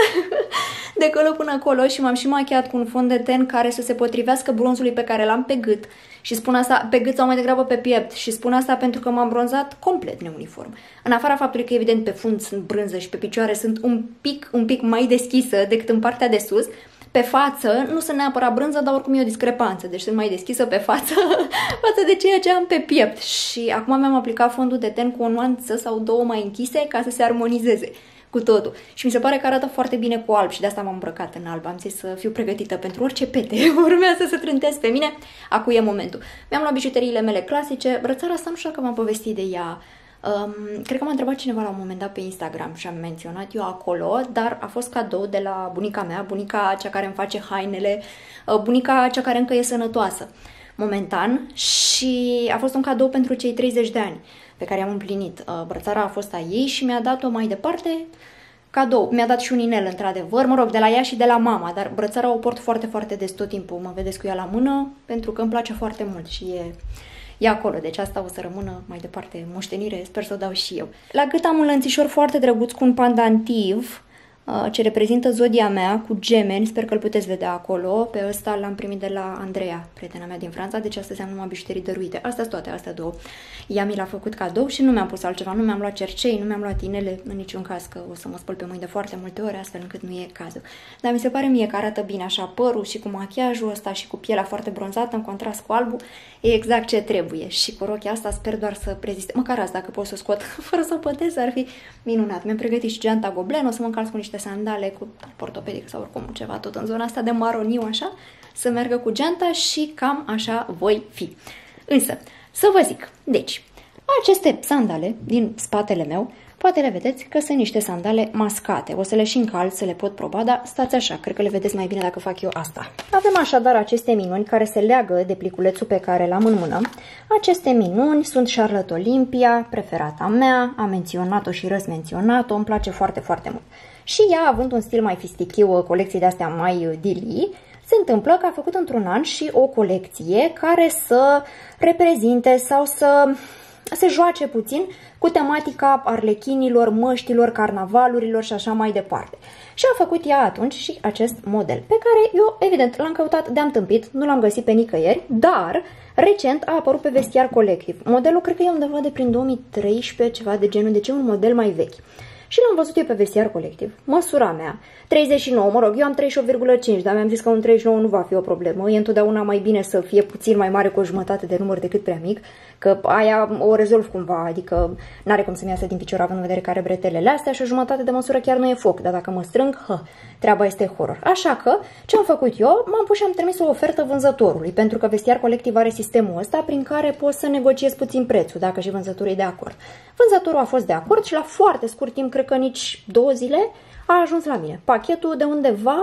de colo până acolo și m-am și machiat cu un fond de ten care să se potrivească bronzului pe care l-am pe gât. Și spun asta pe gât sau mai degrabă pe piept. Și spun asta pentru că m-am bronzat complet neuniform. În afara faptului că evident pe fund sunt brânză și pe picioare sunt un pic, un pic mai deschisă decât în partea de sus, pe față nu sunt neapărat brânză, dar oricum e o discrepanță. Deci sunt mai deschisă pe față față de ceea ce am pe piept. Și acum mi-am aplicat fondul de ten cu o nuanță sau două mai închise ca să se armonizeze cu totul. Și mi se pare că arată foarte bine cu alb și de asta m-am îmbrăcat în alb. Am zis să fiu pregătită pentru orice pete urmează să trântesc pe mine. Acum e momentul. Mi-am luat bijuteriile mele clasice. Brățara asta nu știu dacă m-am povestit de ea. Um, cred că m-a întrebat cineva la un moment dat pe Instagram și am menționat eu acolo, dar a fost cadou de la bunica mea, bunica cea care îmi face hainele, bunica cea care încă e sănătoasă momentan și a fost un cadou pentru cei treizeci de ani pe care am împlinit. Brățara a fost a ei și mi-a dat-o mai departe cadou. Mi-a dat și un inel, într-adevăr, mă rog, de la ea și de la mama, dar brățara o port foarte, foarte des tot timpul. Mă vedeți cu ea la mână pentru că îmi place foarte mult și e... E acolo, deci asta o să rămână mai departe moștenire, sper să o dau și eu. La gât am un lănțișor foarte drăguț cu un pandantiv, ce reprezintă zodia mea, cu gemeni, sper că îl puteți vedea acolo. Pe ăsta l-am primit de la Andreea, prietena mea din Franța, deci astăzi am numai bijuterii dăruite. Astea sunt toate, astea două. Ea mi l-a făcut cadou și nu mi-am pus altceva, nu mi-am luat cercei, nu mi-am luat inele, în niciun caz, că o să mă spăl pe mâini de foarte multe ori, astfel încât nu e cazul. Dar mi se pare mie că arată bine așa părul și cu machiajul ăsta și cu pielea foarte bronzată, în contrast cu albul, e exact ce trebuie. Și cu rochia asta sper doar să preziste, măcar asta, dacă pot să o scot fără să o pătez, ar fi minunat. Mi-am pregătit și geanta Goblen, o să mă încalț cu niște sandale cu ortopedic sau oricum ceva tot în zona asta de maroniu așa, să meargă cu geanta și cam așa voi fi. Însă, să vă zic, deci, aceste sandale din spatele meu, poate le vedeți că sunt niște sandale mascate. O să le și încalț, să le pot proba, dar stați așa, cred că le vedeți mai bine dacă fac eu asta. Avem așadar aceste minuni care se leagă de pliculețul pe care l-am în mână. Aceste minuni sunt Charlotte Olympia, preferata mea, am menționat-o și răsmenționat-o, îmi place foarte, foarte mult. Și ea, având un stil mai fistichiu, colecții de-astea mai dilii, se întâmplă că a făcut într-un an și o colecție care să reprezinte sau să se joace puțin cu tematica arlechinilor, măștilor, carnavalurilor și așa mai departe. Și a făcut ea atunci și acest model, pe care eu, evident, l-am căutat de-am tâmpit, nu l-am găsit pe nicăieri, dar recent a apărut pe Vestiar Collective. Modelul cred că e undeva de prin două mii treisprezece, ceva de genul, deci e un model mai vechi. Și l-am văzut eu pe Vestiar Collective, măsura mea, treizeci și nouă, mă rog, eu am treizeci și opt virgulă cinci, dar mi-am zis că un treizeci și nouă nu va fi o problemă, e întotdeauna mai bine să fie puțin mai mare cu o jumătate de număr decât prea mic, că aia o rezolv cumva, adică n-are cum să-mi iasă din picior având în vedere că are bretelele astea și o jumătate de măsură chiar nu e foc, dar dacă mă strâng, hă, treaba este horror. Așa că, ce am făcut eu? M-am pus și am trimis o ofertă vânzătorului, pentru că Vestiar Collective are sistemul ăsta prin care poți să negociezi puțin prețul, dacă și vânzătorul e de acord. Vânzătorul a fost de acord și la foarte scurt timp, cred că nici două zile, a ajuns la mine. Pachetul de undeva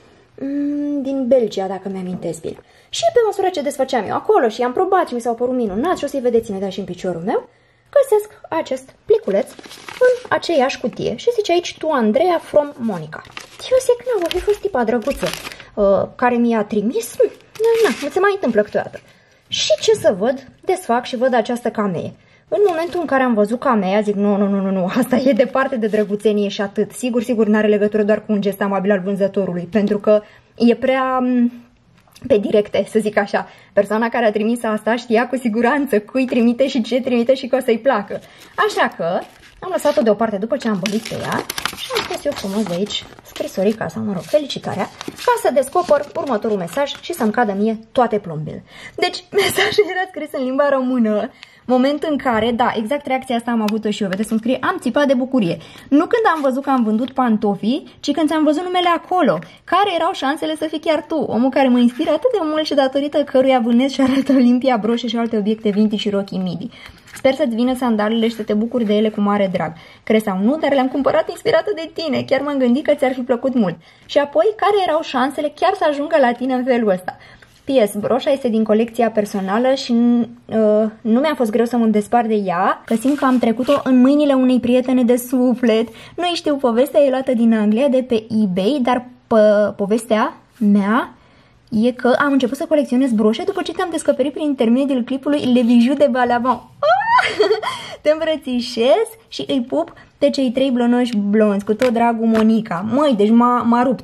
mm, din Belgia, dacă mi-amintesc bine. Și pe măsură ce desfăceam eu acolo și i-am probat și mi s-au părut minunat și o să-i vedeți imediat și în piciorul meu, găsesc acest pliculeț în aceeași cutie și zice aici tu, Andreea, from Monica. Eu zic, nu, a fost tipa drăguță uh, care mi-a trimis, nu, nu, nu, se mai întâmplă câteodată. Și ce să văd? Desfac și văd această cameie. În momentul în care am văzut cameia, zic, nu, nu, nu, nu, nu, asta e departe de drăguțenie și atât. Sigur, sigur, n-are legătură doar cu un gest amabil al vânzătorului, pentru că e prea pe directe, să zic așa. Persoana care a trimis asta știa cu siguranță cui trimite și ce trimite și că o să-i placă. Așa că am lăsat-o deoparte după ce am bălit pe ea și am scos eu frumos de aici scrisorica sau, mă rog, felicitarea, ca să descoper următorul mesaj și să-mi cadă mie toate plombele. Deci, mesajul era scris în limba română, moment în care, da, exact reacția asta am avut-o și eu, vedeți, îmi scrie, am țipat de bucurie. Nu când am văzut că am vândut pantofii, ci când ți-am văzut numele acolo. Care erau șansele să fii chiar tu, omul care mă inspiră atât de mult și datorită căruia vânezi și arată Olympia broșe și alte obiecte vintage și rochii midi. Sper să-ți vină sandalele și să te bucuri de ele cu mare drag. Crezi sau nu, dar le-am cumpărat inspirată de tine. Chiar m-am gândit că ți-ar fi plăcut mult. Și apoi, care erau șansele chiar să ajungă la tine în felul ăsta? P S. Broșa este din colecția personală și uh, nu mi-a fost greu să mă despart de ea, că simt că am trecut-o în mâinile unei prietene de suflet. Nu știu, povestea e luată din Anglia, de pe eBay, dar pă, povestea mea e că am început să colecționez broșe după ce te-am descoperit prin intermediul clipului Le Bijou de Balabon. Ah! te îmbrățișez și îi pup pe cei trei blănoși blonzi, cu tot dragul Monica. Măi, deci m-a rupt,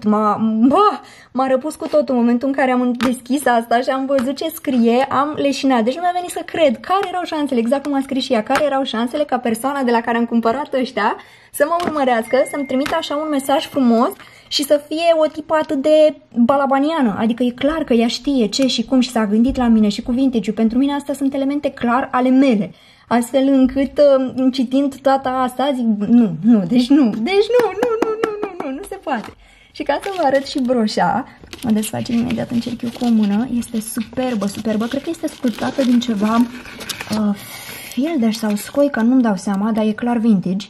m-a răpus cu tot în momentul în care am deschis asta și am văzut ce scrie, am leșinat. Deci nu mi-a venit să cred care erau șansele, exact cum a scris și ea, care erau șansele ca persoana de la care am cumpărat ăștia să mă urmărească, să-mi trimită așa un mesaj frumos și să fie o tipă atât de balabaniană. Adică e clar că ea știe ce și cum și s-a gândit la mine și cu vintage-ul. Pentru mine astea sunt elemente clar ale mele. Astfel încât, citind toată asta, zic, nu, nu, deci nu, deci nu, nu, nu, nu, nu, nu, nu se poate. Și ca să vă arăt și broșa, mă desfacem imediat, încerc eu cu o mână, este superbă, superbă, cred că este sculptată din ceva uh, fildeș sau scoică, nu-mi dau seama, dar e clar vintage.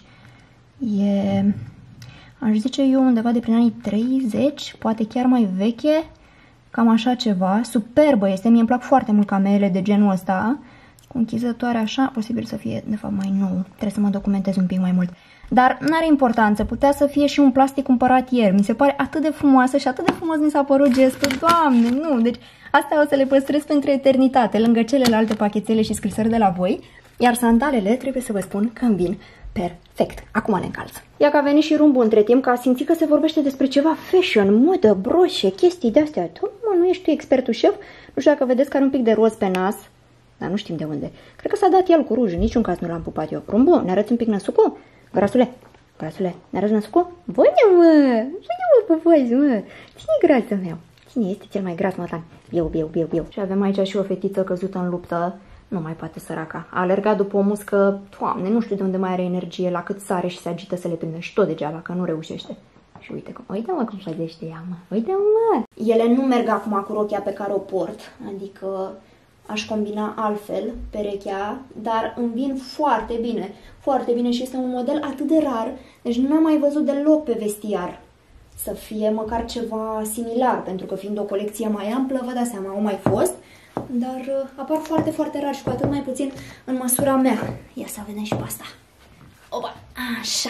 E, aș zice eu, undeva de prin anii treizeci, poate chiar mai veche, cam așa ceva, superbă este, mie îmi plac foarte mult camerele de genul ăsta, cu închizătoare așa, posibil să fie, de fapt, mai nou, trebuie să mă documentez un pic mai mult. Dar n-are importanță, putea să fie și un plastic cumpărat ieri, mi se pare atât de frumoasă și atât de frumos mi s-a părut gestul, Doamne, nu, deci astea o să le păstrez pentru eternitate, lângă celelalte pachetele și scrisări de la voi, iar sandalele, trebuie să vă spun că îmi vin perfect. Acum le încalț. Ia că a venit și Rumbu între timp, că a simțit că se vorbește despre ceva fashion, modă, broșe, chestii de-astea. Tu, mă, nu ești tu expertul șef? Nu știu dacă vedeți că are un pic de roz pe nas, dar nu știm de unde. Cred că s-a dat el cu ruj, în niciun caz nu l-am pupat eu. Rumbu, ne arăți un pic năsucul? Grasule, grasule, ne arăți năsucul? Bune, mă! Bune, mă, păpăzi, mă! Cine-i grasul meu? Cine este cel mai gras, mătan? Eu, eu, eu, eu. Și avem aici și o fetiță căzută în luptă. Nu mai poate săraca. A alergat după o muscă, Doamne, nu știu de unde mai are energie, la cât sare și se agită să le prindă și tot degeaba, că nu reușește. Și uite, cum, uite mă cum păzește ea, mă, uite mă. Ele nu merg acum cu rochia pe care o port, adică aș combina altfel perechea, dar îmi vin foarte bine, foarte bine și este un model atât de rar, deci nu am mai văzut deloc pe vestiar să fie măcar ceva similar, pentru că fiind o colecție mai amplă, vă dați seama, au mai fost, dar uh, apar foarte, foarte rar și cu atât mai puțin în măsura mea. Ia să vedem și pe asta. Opa, așa.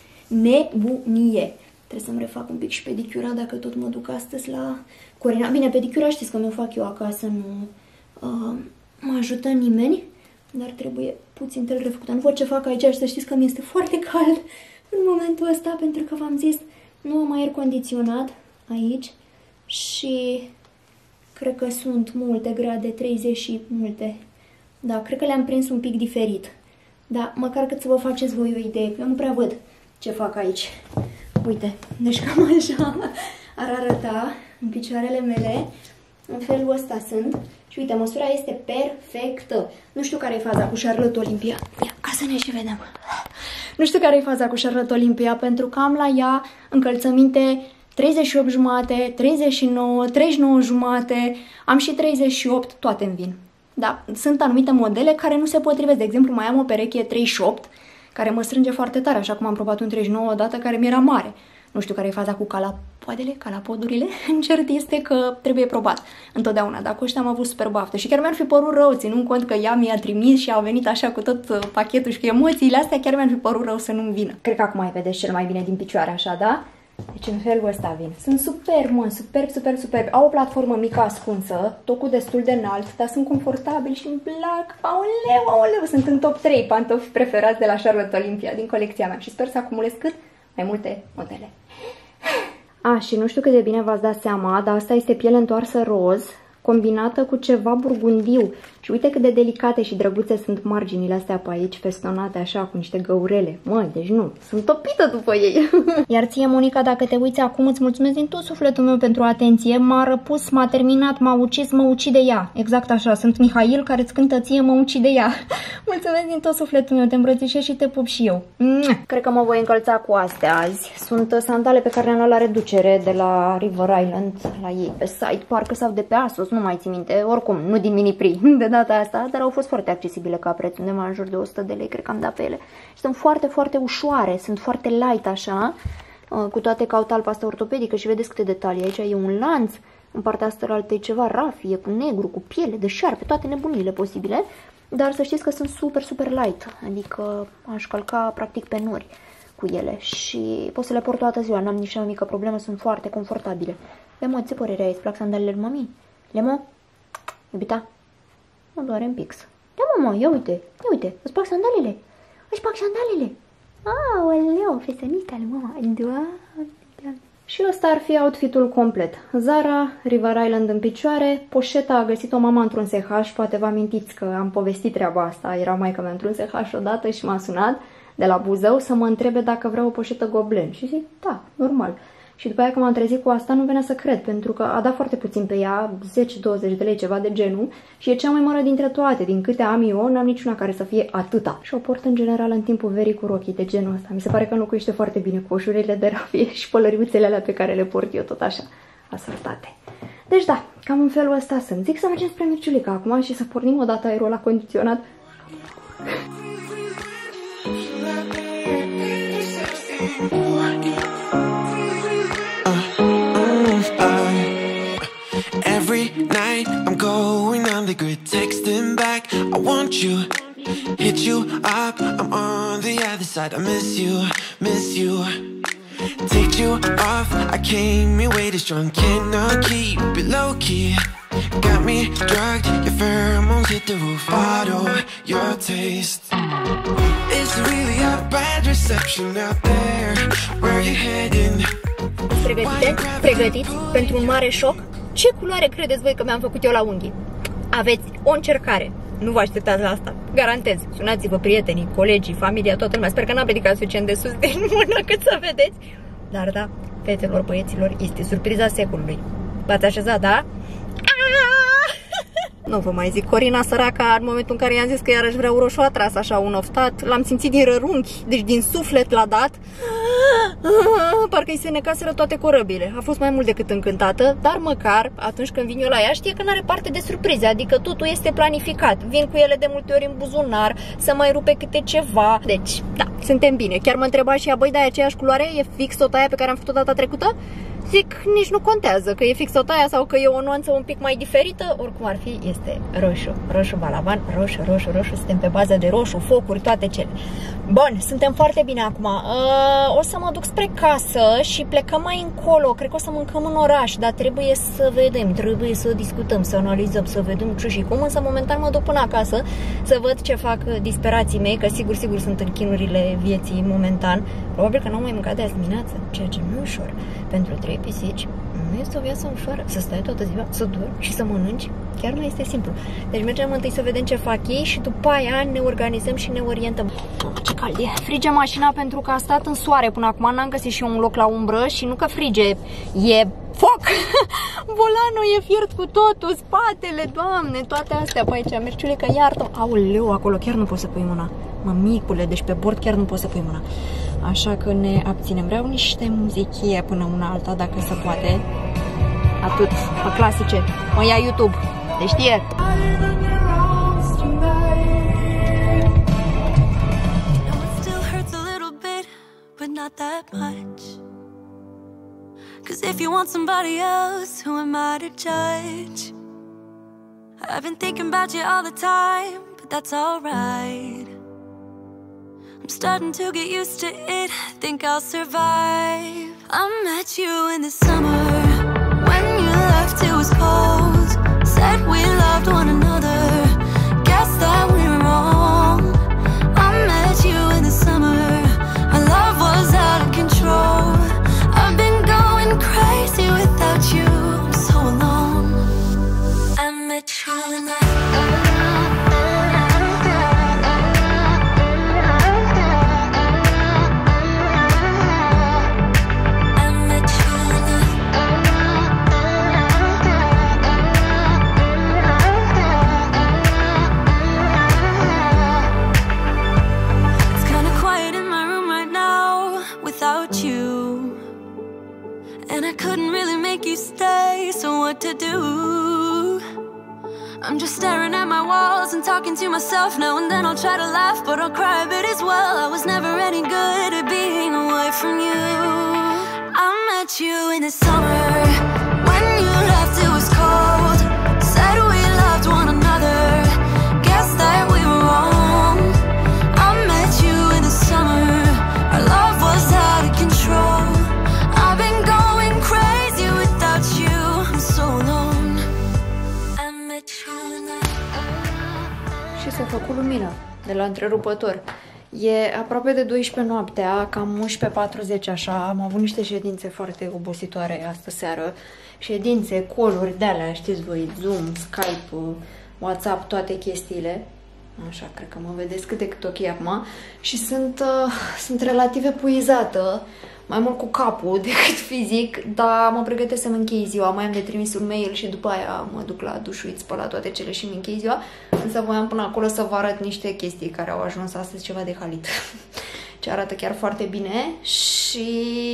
Nebunie. Trebuie să-mi refac un pic și pedicura dacă tot mă duc astăzi la Corina. Bine, pedicura știți că mi-o fac eu acasă, nu uh, mă ajută nimeni, dar trebuie puțin tel refăcută. Nu văd ce fac aici și să știți că mi este foarte cald în momentul ăsta, pentru că v-am zis, nu am aer condiționat aici și cred că sunt multe grade, treizeci și multe. Da, cred că le-am prins un pic diferit. Da, măcar cât să vă faceți voi o idee. Eu nu prea văd ce fac aici. Uite, deci cam așa ar arăta în picioarele mele. În felul ăsta sunt. Și uite, măsura este perfectă. Nu știu care e faza cu Charlotte Olympia. Ia, ca să ne și vedem. Nu știu care e faza cu Charlotte Olympia, pentru că am la ea încălțăminte treizeci și opt jumate, treizeci și nouă, treizeci și nouă jumate, am și treizeci și opt, toate îmi vin. Da, sunt anumite modele care nu se potrivesc. De exemplu, mai am o pereche treizeci și opt, care mă strânge foarte tare, așa cum am probat un treizeci și nouă odată, care mi era mare. Nu știu care e faza cu calapoadele, calapodurile. Cert este că trebuie probat întotdeauna. Dar cu ăștia am avut super baftă și chiar mi-ar fi părut rău, ținând cont că ea mi-a trimis și a venit așa cu tot pachetul și cu emoțiile astea, chiar mi-ar fi părut rău să nu-mi vină. Cred că acum ai vedeți cel mai bine din picioare, așa, da? Deci în felul ăsta vin. Sunt super, mă, super, super, super. Au o platformă mică ascunsă, tocul destul de înalt, dar sunt confortabili și îmi plac. Aoleu, aoleu, sunt în top trei pantofi preferați de la Charlotte Olympia din colecția mea și sper să acumulez cât mai multe modele. A, și nu știu cât de bine v-ați dat seama, dar asta este piele întoarsă roz, combinată cu ceva burgundiu. Și uite cât de delicate și drăguțe sunt marginile astea pe aici, festonate așa, cu niște găurele. Măi, deci nu, sunt topită după ei. Iar ție, Monica, dacă te uiți acum, îți mulțumesc din tot sufletul meu pentru atenție. M-a răpus, m-a terminat, m-a ucis, mă ucide ea. Exact așa, sunt Mihail care îți cântă ție, mă ucide ea. Mulțumesc din tot sufletul meu, te îmbrățișez și te pup și eu. Cred că mă voi încălța cu astea azi. Sunt sandale pe care le-am luat la reducere de la River Island, la ei pe site, parcă sau de pe Asos, nu mai țin minte, oricum, nu din Mini-Pri de data asta, dar au fost foarte accesibile ca preț, undeva în jur de o sută de lei, cred că am dat pe ele. Și sunt foarte, foarte ușoare, sunt foarte light așa, cu toate că au talpa asta ortopedică și vedeți câte detalii. Aici e un lanț, în partea asta altă e ceva rafie, cu negru, cu piele de șarpe, toate nebunile posibile, dar să știți că sunt super, super light, adică aș călca practic pe nori cu ele și pot să le port toată ziua, n-am nici o mică problemă, sunt foarte confortabile. Lemo, ce părere ai? Îți plac sandalele lui mami? Lemo? Iubita? Mă doare în pix. Da, mama, ia uite, ia uite, îți plac sandalele? Îți plac sandalele? Aoleu, fesenita lui mama, Doamne. Și ăsta ar fi outfitul complet. Zara, River Island în picioare, poșeta a găsit-o mama într-un S H, poate vă amintiți că am povestit treaba asta, era maica mea într-un S H odată și m-a sunat de la Buzău să mă întrebe dacă vreau o poșetă Goblen. Și zic, da, normal. Și după aia când m-am trezit cu asta nu venea să cred, pentru că a dat foarte puțin pe ea, zece douăzeci de lei, ceva de genul, și e cea mai mare dintre toate. Din câte am eu, n-am niciuna care să fie atâta. Și o port în general în timpul verii cu rochii de genul ăsta. Mi se pare că înlocuiește foarte bine cu ușurile de rafie și pălăriuțele alea pe care le port eu tot așa, asortate. Deci da, cam în felul ăsta sunt. Zic să mergem spre Mirciulica acum și să pornim odată aerul la condiționat. Every night I'm going on the grid, texting back, I want you, hit you up, I'm on the other side, I miss you, miss you. Take you off, I came here way too strong, cannot keep it low key. Got me drugged, your pheromones hit the roof, bottle your taste. It's really a bad reception out there, where you heading? Pregătite? Pregătiți pentru un mare șoc? Ce culoare credeți voi că mi-am făcut eu la unghii? Aveți o încercare. Nu vă așteptați la asta. Garantez. Sunați-vă prietenii, colegii, familia, toată lumea. Sper că n-am ridicat suficient de sus din mână cât să vedeți. Dar da, fetelor, băieților, este surpriza secolului. V-ați așezat, da? Nu vă mai zic, Corina săraca, în momentul în care i-am zis că iarăși vreau roșu, a tras așa un oftat, l-am simțit din rărunchi, deci din suflet l-a dat. Parcă îi se necaseră toate corăbile. A fost mai mult decât încântată, dar măcar atunci când vin eu la ea știe că n-are parte de surprize, adică totul este planificat. Vin cu ele de multe ori în buzunar, să mai rupe câte ceva. Deci, da, suntem bine. Chiar mă întreba și ea, băi, da, e aceeași culoare? E fix tot aia pe care am făcut-o data trecută? Zic, nici nu contează că e fix tot aia sau că e o nuanță un pic mai diferită. Oricum ar fi, este roșu. Roșu balaban, roșu, roșu, roșu. Suntem pe bază de roșu, focuri, toate cele. Bun, suntem foarte bine acum. uh, O să mă duc spre casă și plecăm mai încolo. Cred că o să mâncăm în oraș, dar trebuie să vedem, trebuie să discutăm, să analizăm, să vedem ce și cum. Însă momentan mă duc până acasă să văd ce fac disperații mei, că sigur, sigur sunt în chinurile vieții momentan. Probabil că n-au mai mâncat de azi dimineață, ceea ce nu e ușor. Pentru trei pisici nu este o viață ușoară. Să stai toată ziua, să dormi și să mănânci, chiar nu este simplu. Deci mergem întâi să vedem ce fac ei și după aia ne organizăm și ne orientăm. Ce cald e! Frige mașina pentru că a stat în soare până acum, n-am găsit și eu un loc la umbră și nu că frige, e foc! Volanul e fiert cu totul, spatele, Doamne, toate astea pe aici. Mirciulica, iartă-mă! Aoleu, acolo chiar nu poți să pui mâna. Mămicule, deci pe bord chiar nu poți să pui mâna. Așa că ne abținem. Vreau niște muzichie până una alta, dacă se poate. Atât, pe clasice. Mă ia YouTube, te știe. Cause if you want somebody else, who am I to judge? I've been thinking about you all the time, but that's alright. I'm starting to get used to it, think I'll survive. I met you in the summer, when you left it was cold. Said we loved one another, guess that we were wrong. I met you in the summer, our love was out of control. I've been going crazy without you, I'm so alone. I met you in the to do. I'm just staring at my walls and talking to myself now and then. I'll try to laugh, but I'll cry a bit as well. I was never any good at being away from you. I met you in the summer, when you left it was cold. Said we loved one another, guess that we were wrong. I met you in the summer, our love was out of control. I've been going crazy without you, I'm so alone. I met you in the... și s-a făcut lumină de la întrerupător. E aproape de douăsprezece noaptea, cam unsprezece patruzeci așa, am avut niște ședințe foarte obositoare astă seară. Ședințe, call-uri de-alea, știți voi, Zoom, Skype, WhatsApp, toate chestiile. Așa, cred că mă vedeți cât de cât ok acum. Și sunt, uh, sunt relativ epuizată, mai mult cu capul decât fizic, dar mă pregătesc să-mi închei ziua. Mai am de trimis un mail și după aia mă duc la dușuit, spălat toate cele și mi închei ziua. Însă voiam până acolo să vă arăt niște chestii care au ajuns astăzi ceva de halit. Ce arată chiar foarte bine și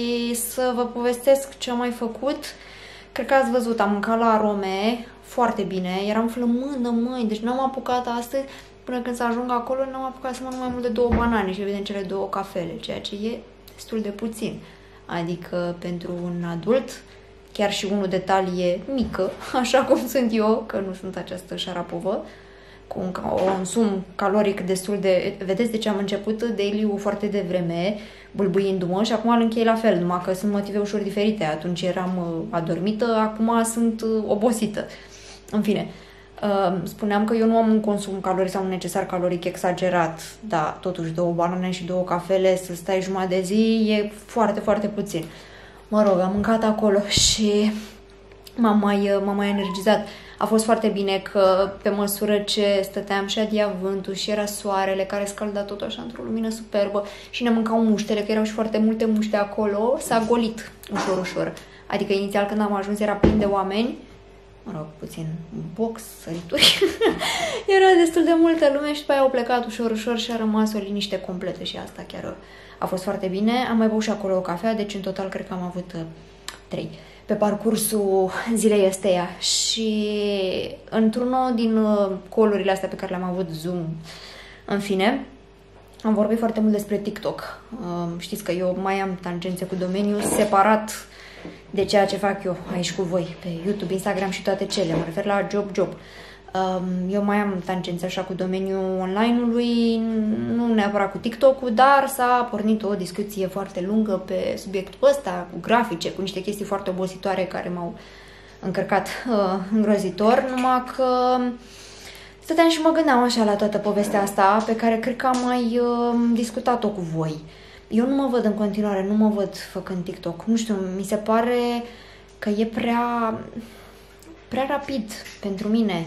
să vă povestesc ce am mai făcut. Cred că ați văzut, am mâncat la Arome foarte bine, eram flămândă, măi, deci n-am apucat astăzi, până când să ajung acolo, n-am apucat să mănânc mai mult de două banane și evident cele două cafele, ceea ce e destul de puțin. Adică pentru un adult, chiar și unul de talie mică, așa cum sunt eu, că nu sunt această șarapovă, cu un consum caloric destul de... Vedeți de ce am început daily-ul foarte devreme, bâlbâindu-mă, și acum îl închei la fel, numai că sunt motive ușor diferite. Atunci eram adormită, acum sunt obosită. În fine, spuneam că eu nu am un consum caloric sau un necesar caloric exagerat, dar totuși două banane și două cafele, să stai jumătate de zi, e foarte, foarte puțin. Mă rog, am mâncat acolo și m-am mai, m-am mai energizat. A fost foarte bine că pe măsură ce stăteam și adia vântul și era soarele care scălda tot așa într-o lumină superbă și ne mâncau muștele, că erau și foarte multe muște acolo, s-a golit ușor, ușor. Adică inițial când am ajuns era plin de oameni, mă rog, puțin box, sărituri, era destul de multă lume și după aia au plecat ușor, ușor și a rămas o liniște completă și asta chiar a fost foarte bine. Am mai băut și acolo o cafea, deci în total cred că am avut uh, trei pe parcursul zilei ăsteia și într-unul din uh, call-urile astea pe care le-am avut Zoom, în fine, am vorbit foarte mult despre TikTok. Uh, știți că eu mai am tangențe cu domeniul separat de ceea ce fac eu aici cu voi, pe YouTube, Instagram și toate cele. Mă refer la job-job. Eu mai am tangențe așa cu domeniul online-ului, nu neapărat cu TikTok-ul, dar s-a pornit o discuție foarte lungă pe subiectul ăsta, cu grafice, cu niște chestii foarte obositoare care m-au încărcat uh, îngrozitor, numai că stăteam și mă gândeam așa la toată povestea asta, pe care cred că am mai uh, discutat-o cu voi. Eu nu mă văd în continuare, nu mă văd făcând TikTok. Nu știu, mi se pare că e prea, prea rapid pentru mine.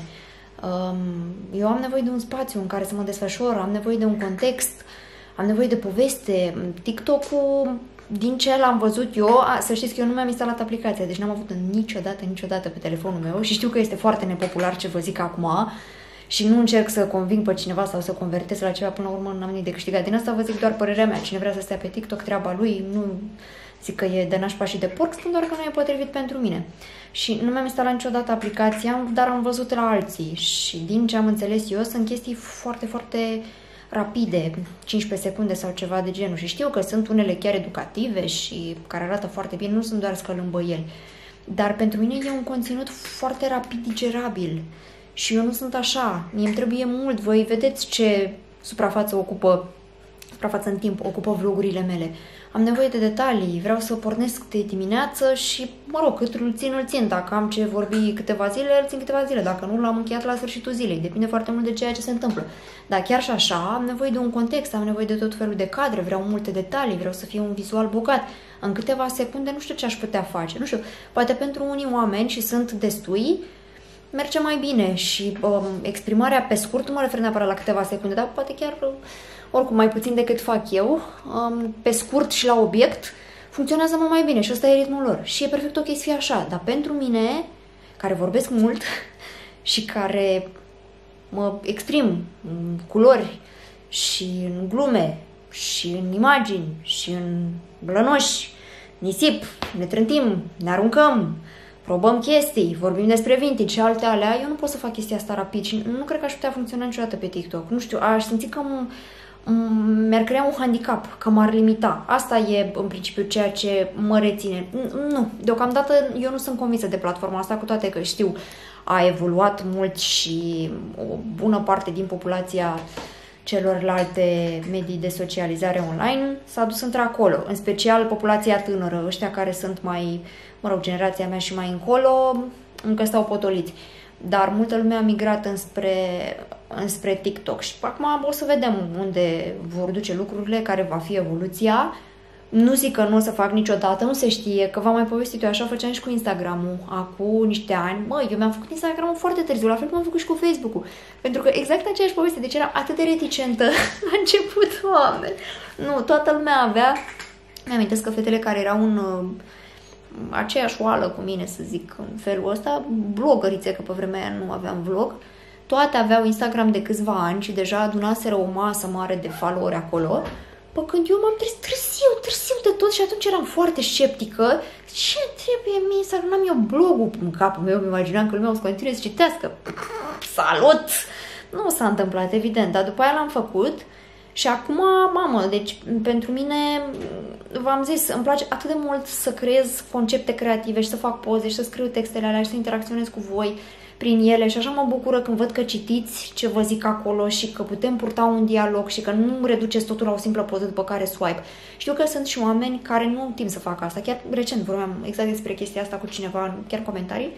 Eu am nevoie de un spațiu în care să mă desfășor, am nevoie de un context, am nevoie de poveste. TikTok-ul, din ce l-am văzut eu, a, să știți că eu nu mi-am instalat aplicația, deci n-am avut niciodată, niciodată pe telefonul meu și știu că este foarte nepopular ce vă zic acum și nu încerc să conving pe cineva sau să convertez la ceva, până la urmă n-am nimic de câștigat. Din asta vă zic doar părerea mea. Cine vrea să stea pe TikTok, treaba lui, nu zic că e de nașpa și de porc, spun doar că nu e potrivit pentru mine. Și nu mi-am instalat niciodată aplicația, dar am văzut la alții și din ce am înțeles eu sunt chestii foarte, foarte rapide, cincisprezece secunde sau ceva de genul. Și știu că sunt unele chiar educative și care arată foarte bine, nu sunt doar scălâmbăieli. Dar pentru mine e un conținut foarte rapid digerabil. Și eu nu sunt așa. Mie îmi trebuie mult. Voi vedeți ce suprafață ocupă, suprafață în timp ocupă vlogurile mele. Am nevoie de detalii, vreau să pornesc de dimineață și, mă rog, cât îl țin, îl țin. Dacă am ce vorbi câteva zile, îl țin câteva zile. Dacă nu, l-am încheiat la sfârșitul zilei. Depinde foarte mult de ceea ce se întâmplă. Dar chiar și așa, am nevoie de un context, am nevoie de tot felul de cadre, vreau multe detalii, vreau să fie un vizual bogat. În câteva secunde nu știu ce aș putea face. Nu știu, poate pentru unii oameni, și sunt destui, merge mai bine și um, exprimarea pe scurt, nu mă refer neapărat la câteva secunde, dar poate chiar oricum mai puțin decât fac eu, um, pe scurt și la obiect, funcționează mult mai bine și ăsta e ritmul lor. Și e perfect ok să fie așa, dar pentru mine, care vorbesc mult și care mă exprim în culori și în glume și în imagini și în blănoși, nisip, ne trântim, ne aruncăm, probăm chestii, vorbim despre vintage și alte alea, eu nu pot să fac chestia asta rapid și nu cred că aș putea funcționa niciodată pe TikTok. Nu știu, aș simți că mi-ar crea un handicap, că m-ar limita. Asta e în principiu ceea ce mă reține. Nu, deocamdată eu nu sunt convinsă de platforma asta, cu toate că știu, a evoluat mult și o bună parte din populația celorlalte medii de socializare online s-a dus într-acolo, în special populația tânără, ăștia care sunt mai, mă rog, generația mea și mai încolo, încă stau potoliți. dar multă lume a migrat înspre, înspre TikTok și acum o să vedem unde vor duce lucrurile, care va fi evoluția. Nu zic că nu o să fac niciodată, nu se știe, că v-am mai povestit eu, așa făceam și cu Instagram-ul acum niște ani. Măi, eu mi-am făcut Instagram-ul foarte târziu, la fel cum am făcut și cu Facebook-ul. Pentru că exact aceeași poveste, deci eram atât de reticentă la început, oameni. Nu, toată lumea avea, mi-amintesc că fetele care erau în uh, aceeași oală cu mine, să zic, în felul ăsta, blogărițe, că pe vremea aia nu aveam vlog, toate aveau Instagram de câțiva ani și deja adunaseră o masă mare de followeri acolo. Păi când eu m-am trezit târziu, târziu de tot și atunci eram foarte sceptică. Ce trebuie mie să n-am eu blogul în capul meu? Îmi imaginam că lumea o să continue să citească. Salut! Nu s-a întâmplat, evident, dar după aia l-am făcut și acum, mamă, deci pentru mine, v-am zis, îmi place atât de mult să creez concepte creative și să fac poze și să scriu textele alea și să interacționez cu voi prin ele și așa mă bucură când văd că citiți ce vă zic acolo și că putem purta un dialog și că nu reduceți totul la o simplă poză după care swipe. Știu că sunt și oameni care nu au timp să facă asta. Chiar recent vorbeam exact despre chestia asta cu cineva, chiar în comentarii,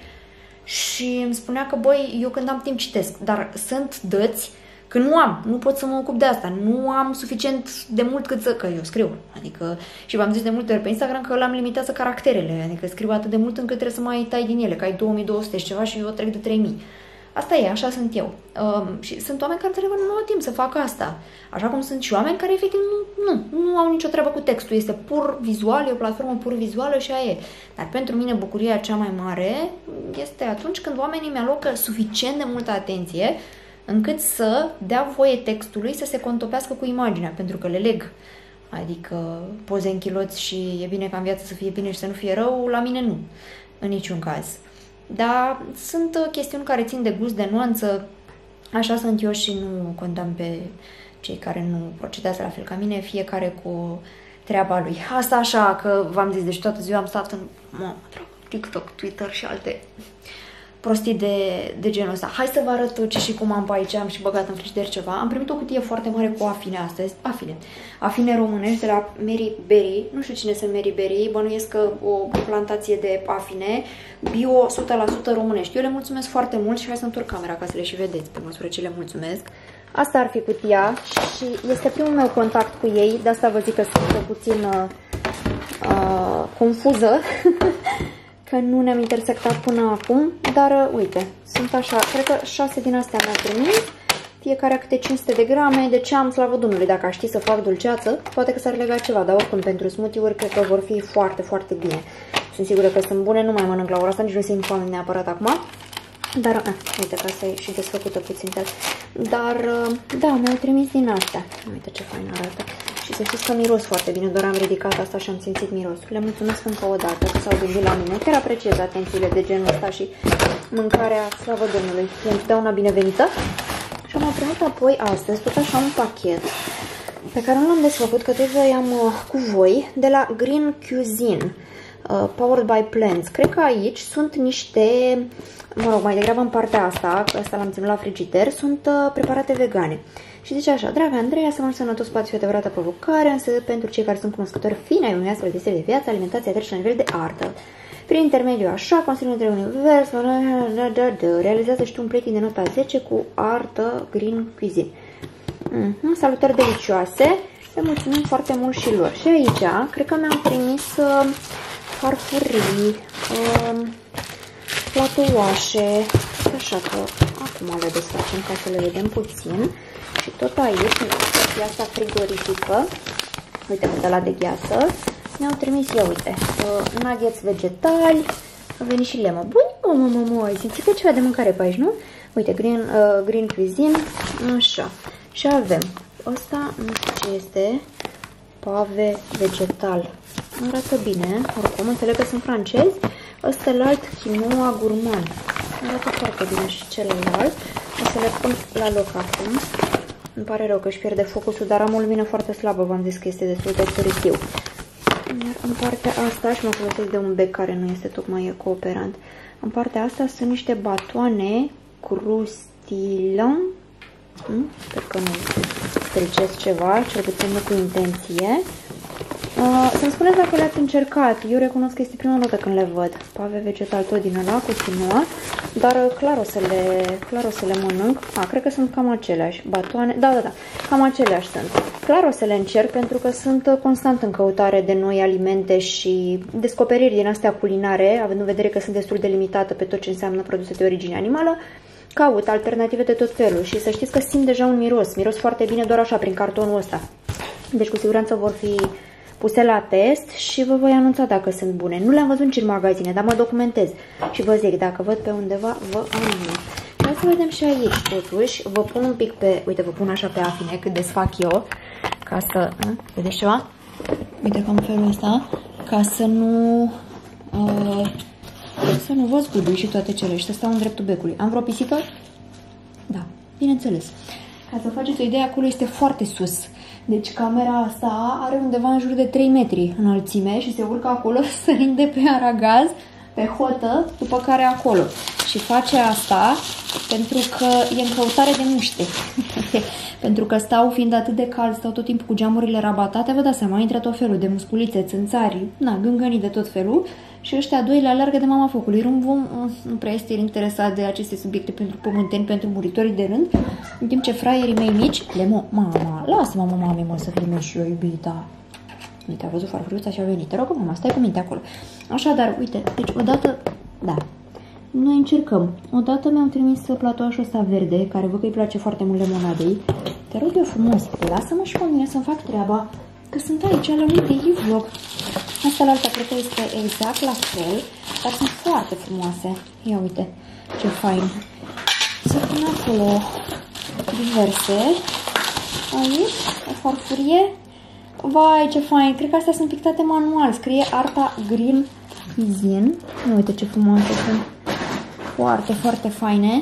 și îmi spunea că, băi, eu când am timp citesc, dar sunt dăți când nu am, nu pot să mă ocup de asta, nu am suficient de mult cât să, că eu scriu, adică, și v-am zis de multe ori pe Instagram că l-am limitează caracterele, adică scriu atât de mult încât trebuie să mai tai din ele, că ai două mii două sute și ceva și eu trec de trei mii. Asta e, așa sunt eu. Um, și sunt oameni care într-adevăr nu au timp să facă asta. Așa cum sunt și oameni care efectiv nu, nu, nu au nicio treabă cu textul. Este pur vizual, e o platformă pur vizuală și aia e. Dar pentru mine bucuria cea mai mare este atunci când oamenii mi-alocă suficient de multă atenție încât să dea voie textului să se contopească cu imaginea, pentru că le leg. Adică poze în chiloți și e bine ca în viață să fie bine și să nu fie rău, la mine nu, în niciun caz. Dar sunt chestiuni care țin de gust, de nuanță, așa sunt eu și nu condamn pe cei care nu procedează la fel ca mine, fiecare cu treaba lui. Asta așa, că v-am zis, deci toată ziua am stat în mă, TikTok, Twitter și alte prostii de, de genul ăsta. Hai să vă arăt ce și cum am pe aici, am și băgat în frigider ceva. Am primit o cutie foarte mare cu afine astăzi, afine, afine românești de la Mary Berry. Nu știu cine sunt Mary Berry, bănuiesc că o plantație de afine bio o sută la sută românești. Eu le mulțumesc foarte mult și hai să întorc camera ca să le și vedeți pe măsură ce le mulțumesc. Asta ar fi cutia și este primul meu contact cu ei, de asta vă zic că sunt puțin uh, uh, confuză. Că nu ne-am intersectat până acum, dar uh, uite, sunt așa, cred că șase din astea mi-au trimis, fiecare câte cinci sute de grame, de ce am, slavă Domnului, dacă aș ști să fac dulceață, poate că s-ar lega ceva, dar oricum pentru smoothie-uri cred că vor fi foarte, foarte bine. Sunt sigură că sunt bune, nu mai mănânc la ora asta, nici nu simt foame neapărat acum, dar, uh, uite, că asta e și desfăcută puțin, dar, uh, da, mi-au trimis din astea, uite ce fain arată. Și să știți că miros foarte bine, doar am ridicat asta și am simțit mirosul. Le mulțumesc încă o dată că s-au gândit la mine. Chiar apreciez atențiile de genul ăsta și mâncarea, slavă Domnului, e întotdeauna binevenită. Și am primit apoi astăzi tot așa un pachet pe care nu l-am desfăcut, că tot voiam cu voi, de la Green Cuisine, uh, Powered by Plants. Cred că aici sunt niște, mă rog, mai degrabă în partea asta, că asta l-am ținut la frigider, sunt uh, preparate vegane. Și zice așa: dragă Andreea, să mănânci sănătos poate fi o adevărată provocare, însă pentru cei care sunt cunoscători fini ai unui astfel de stil de viață, alimentația trece la nivel de artă. Prin intermediul așa, Consiliul între Univers, realizează și tu un plating de nota zece cu artă Green Cuisine. Mm-hmm, salutări delicioase, le mulțumim foarte mult și lor. Și aici, cred că mi-am trimis uh, farfurii, uh, platouașe, așa că acum le desfacem ca să le vedem puțin. Și tot aici, în piața frigorifică, uite, de la de gheață, mi-au trimis, eu, uite, uh, nuggets vegetali, a venit și lemă. Bun, mă, mă, mă, ai simțit că ceva de mâncare pe aici, nu? Uite, green, uh, green cuisine, așa. Și avem, ăsta, nu știu ce este, pave vegetal. Arată bine, oricum, înțeleg că sunt francezi. Ăstălalt, quinoa gourmand. Arată foarte bine și celălalt. O să le pun la loc acum. Îmi pare rău că își pierde focusul, dar am o lumină foarte slabă, v-am zis că este destul de târziu. Iar în partea asta, și mă folosesc de un bec care nu este tocmai cooperant, în partea asta sunt niște batoane crustilon. Hmm? Sper că nu stricesc ceva, cel puțin nu cu intenție. Uh, Să-mi spuneți dacă le-ați încercat. Eu recunosc că este prima dată când le văd. Pave vegetal tot din ăla cu quinoa. dar clar o să le, clar o să le mănânc. A, cred că sunt cam aceleași batoane. Da, da, da, cam aceleași sunt. Clar o să le încerc pentru că sunt constant în căutare de noi alimente și descoperiri din astea culinare, având în vedere că sunt destul de limitată pe tot ce înseamnă produse de origine animală. Caut alternative de tot felul și să știți că simt deja un miros. Miros foarte bine doar așa, prin cartonul ăsta. Deci cu siguranță vor fi puse la test și vă voi anunța dacă sunt bune. Nu le-am văzut nici în magazine, dar mă documentez și vă zic, dacă văd pe undeva, vă anunț. Hai să vedem și aici, totuși. Vă pun un pic pe, uite, vă pun așa pe afine cât desfac eu, ca să, a, vedeți ceva? Uite cam felul ăsta, ca să nu, uh, să nu vă zgudui și toate cele și să stau în dreptul becului. Am vreo pisică? Da, bineînțeles. Ca să faceți o idee, acolo este foarte sus. Deci camera asta are undeva în jur de trei metri înălțime și se urcă acolo sărind de pe aragaz, pe hotă, după care acolo. Și face asta pentru că e în căutare de muște. Pentru că stau, fiind atât de cald, stau tot timpul cu geamurile rabatate, vă dați seama, intră tot felul de musculițe, țânțari, na, gângănii de tot felul. Și ăștia doi le alergă de mama focului. Rumvum nu prea este interesat de aceste subiecte pentru pământeni, pentru muritorii de rând, în timp ce fraierii mei mici le mă, mama, lasă-mă, mama, mă, să filmez și eu, iubita. Uite, a văzut farfuruța și a venit. Te rog, mama, stai cu minte acolo. Așadar, uite, deci odată, da, noi încercăm. Odată mi-am trimis platoașul ăsta verde, care văd că îi place foarte mult lemonadei. Te rog eu frumos, lasă-mă și pe mine să-mi fac treaba, că sunt aici la lui de vlog. Asta la alta cred că este exact la fel, dar sunt foarte frumoase. Ia uite, ce fain. Să pun acolo diverse. Aici, o farfurie. Vai, ce fain. Cred că astea sunt pictate manual. Scrie Arta Grill Cuisine. Ia uite ce frumoase sunt. Foarte, foarte faine.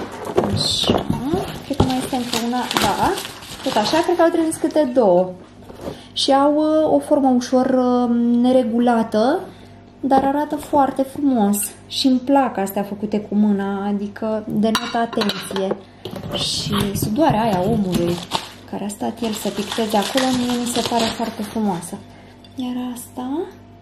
Așa. Cred că mai este încă una. Da. Tot așa, cred că au trimis câte două. Și au uh, o formă ușor uh, neregulată, dar arată foarte frumos. Și îmi plac astea făcute cu mâna, adică denotă atenție. Și sudoarea aia omului care a stat el să picteze acolo, mie mi se pare foarte frumoasă. Iar asta,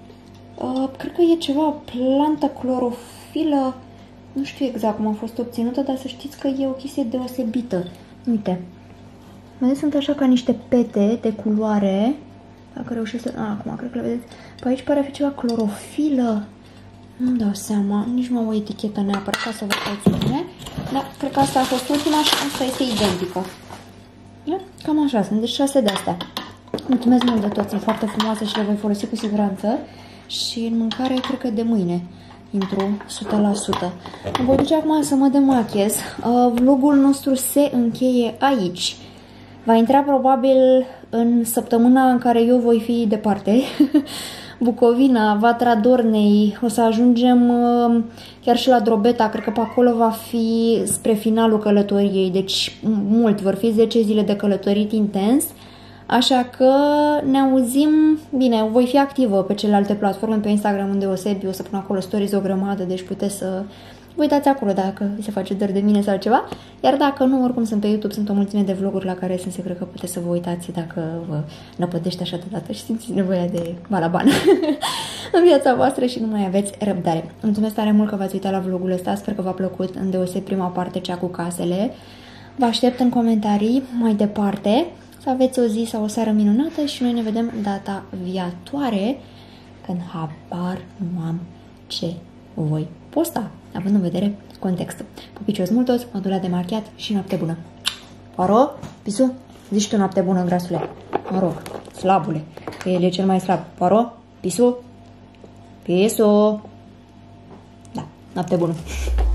uh, cred că e ceva plantă clorofilă, nu știu exact cum a fost obținută, dar să știți că e o chestie deosebită. Uite, vedeți, sunt așa ca niște pete de culoare. Dacă reușesc să... A, acum cred că le vedeți. Pe aici pare a fi ceva clorofilă. Nu-mi dau seama. Nici nu am o etichetă neapărat ca să vă dați bine. Dar cred că asta a fost ultima și asta este identică. Da? Cam așa sunt. Deci șase de astea. Mulțumesc mult de tot. Sunt foarte frumoase și le voi folosi cu siguranță. Și în mâncare cred că de mâine intru o sută la sută. Mă voi duce acum să mă demachez. Uh, vlogul nostru se încheie aici. Va intra probabil în săptămâna în care eu voi fi departe. Bucovina, Vatra Dornei, o să ajungem uh, chiar și la Drobeta, cred că pe acolo va fi spre finalul călătoriei, deci mult, vor fi zece zile de călătorit intens, așa că ne auzim, bine, voi fi activă pe celelalte platforme, pe Instagram îndeosebi, o să pun acolo stories o grămadă, deci puteți să vă uitați acolo dacă vi se face dor de mine sau ceva, iar dacă nu, oricum sunt pe YouTube, sunt o mulțime de vloguri la care sunt sigur că puteți să vă uitați dacă vă năpădește așa deodată și simțiți nevoia de balaban în viața voastră și nu mai aveți răbdare. Mulțumesc tare mult că v-ați uitat la vlogul ăsta, sper că v-a plăcut îndeoseb prima parte, cea cu casele. Vă aștept în comentarii mai departe, să aveți o zi sau o seară minunată și noi ne vedem data viitoare, când habar nu am ce voi posta, având în vedere contextul. Pupicios mult toți, mă duc la demachiat și noapte bună. Paro, Pisu, zici tu noapte bună, grasule. Mă rog, slabule, că el e cel mai slab. Paro, Pisu, Pisu. Da, noapte bună.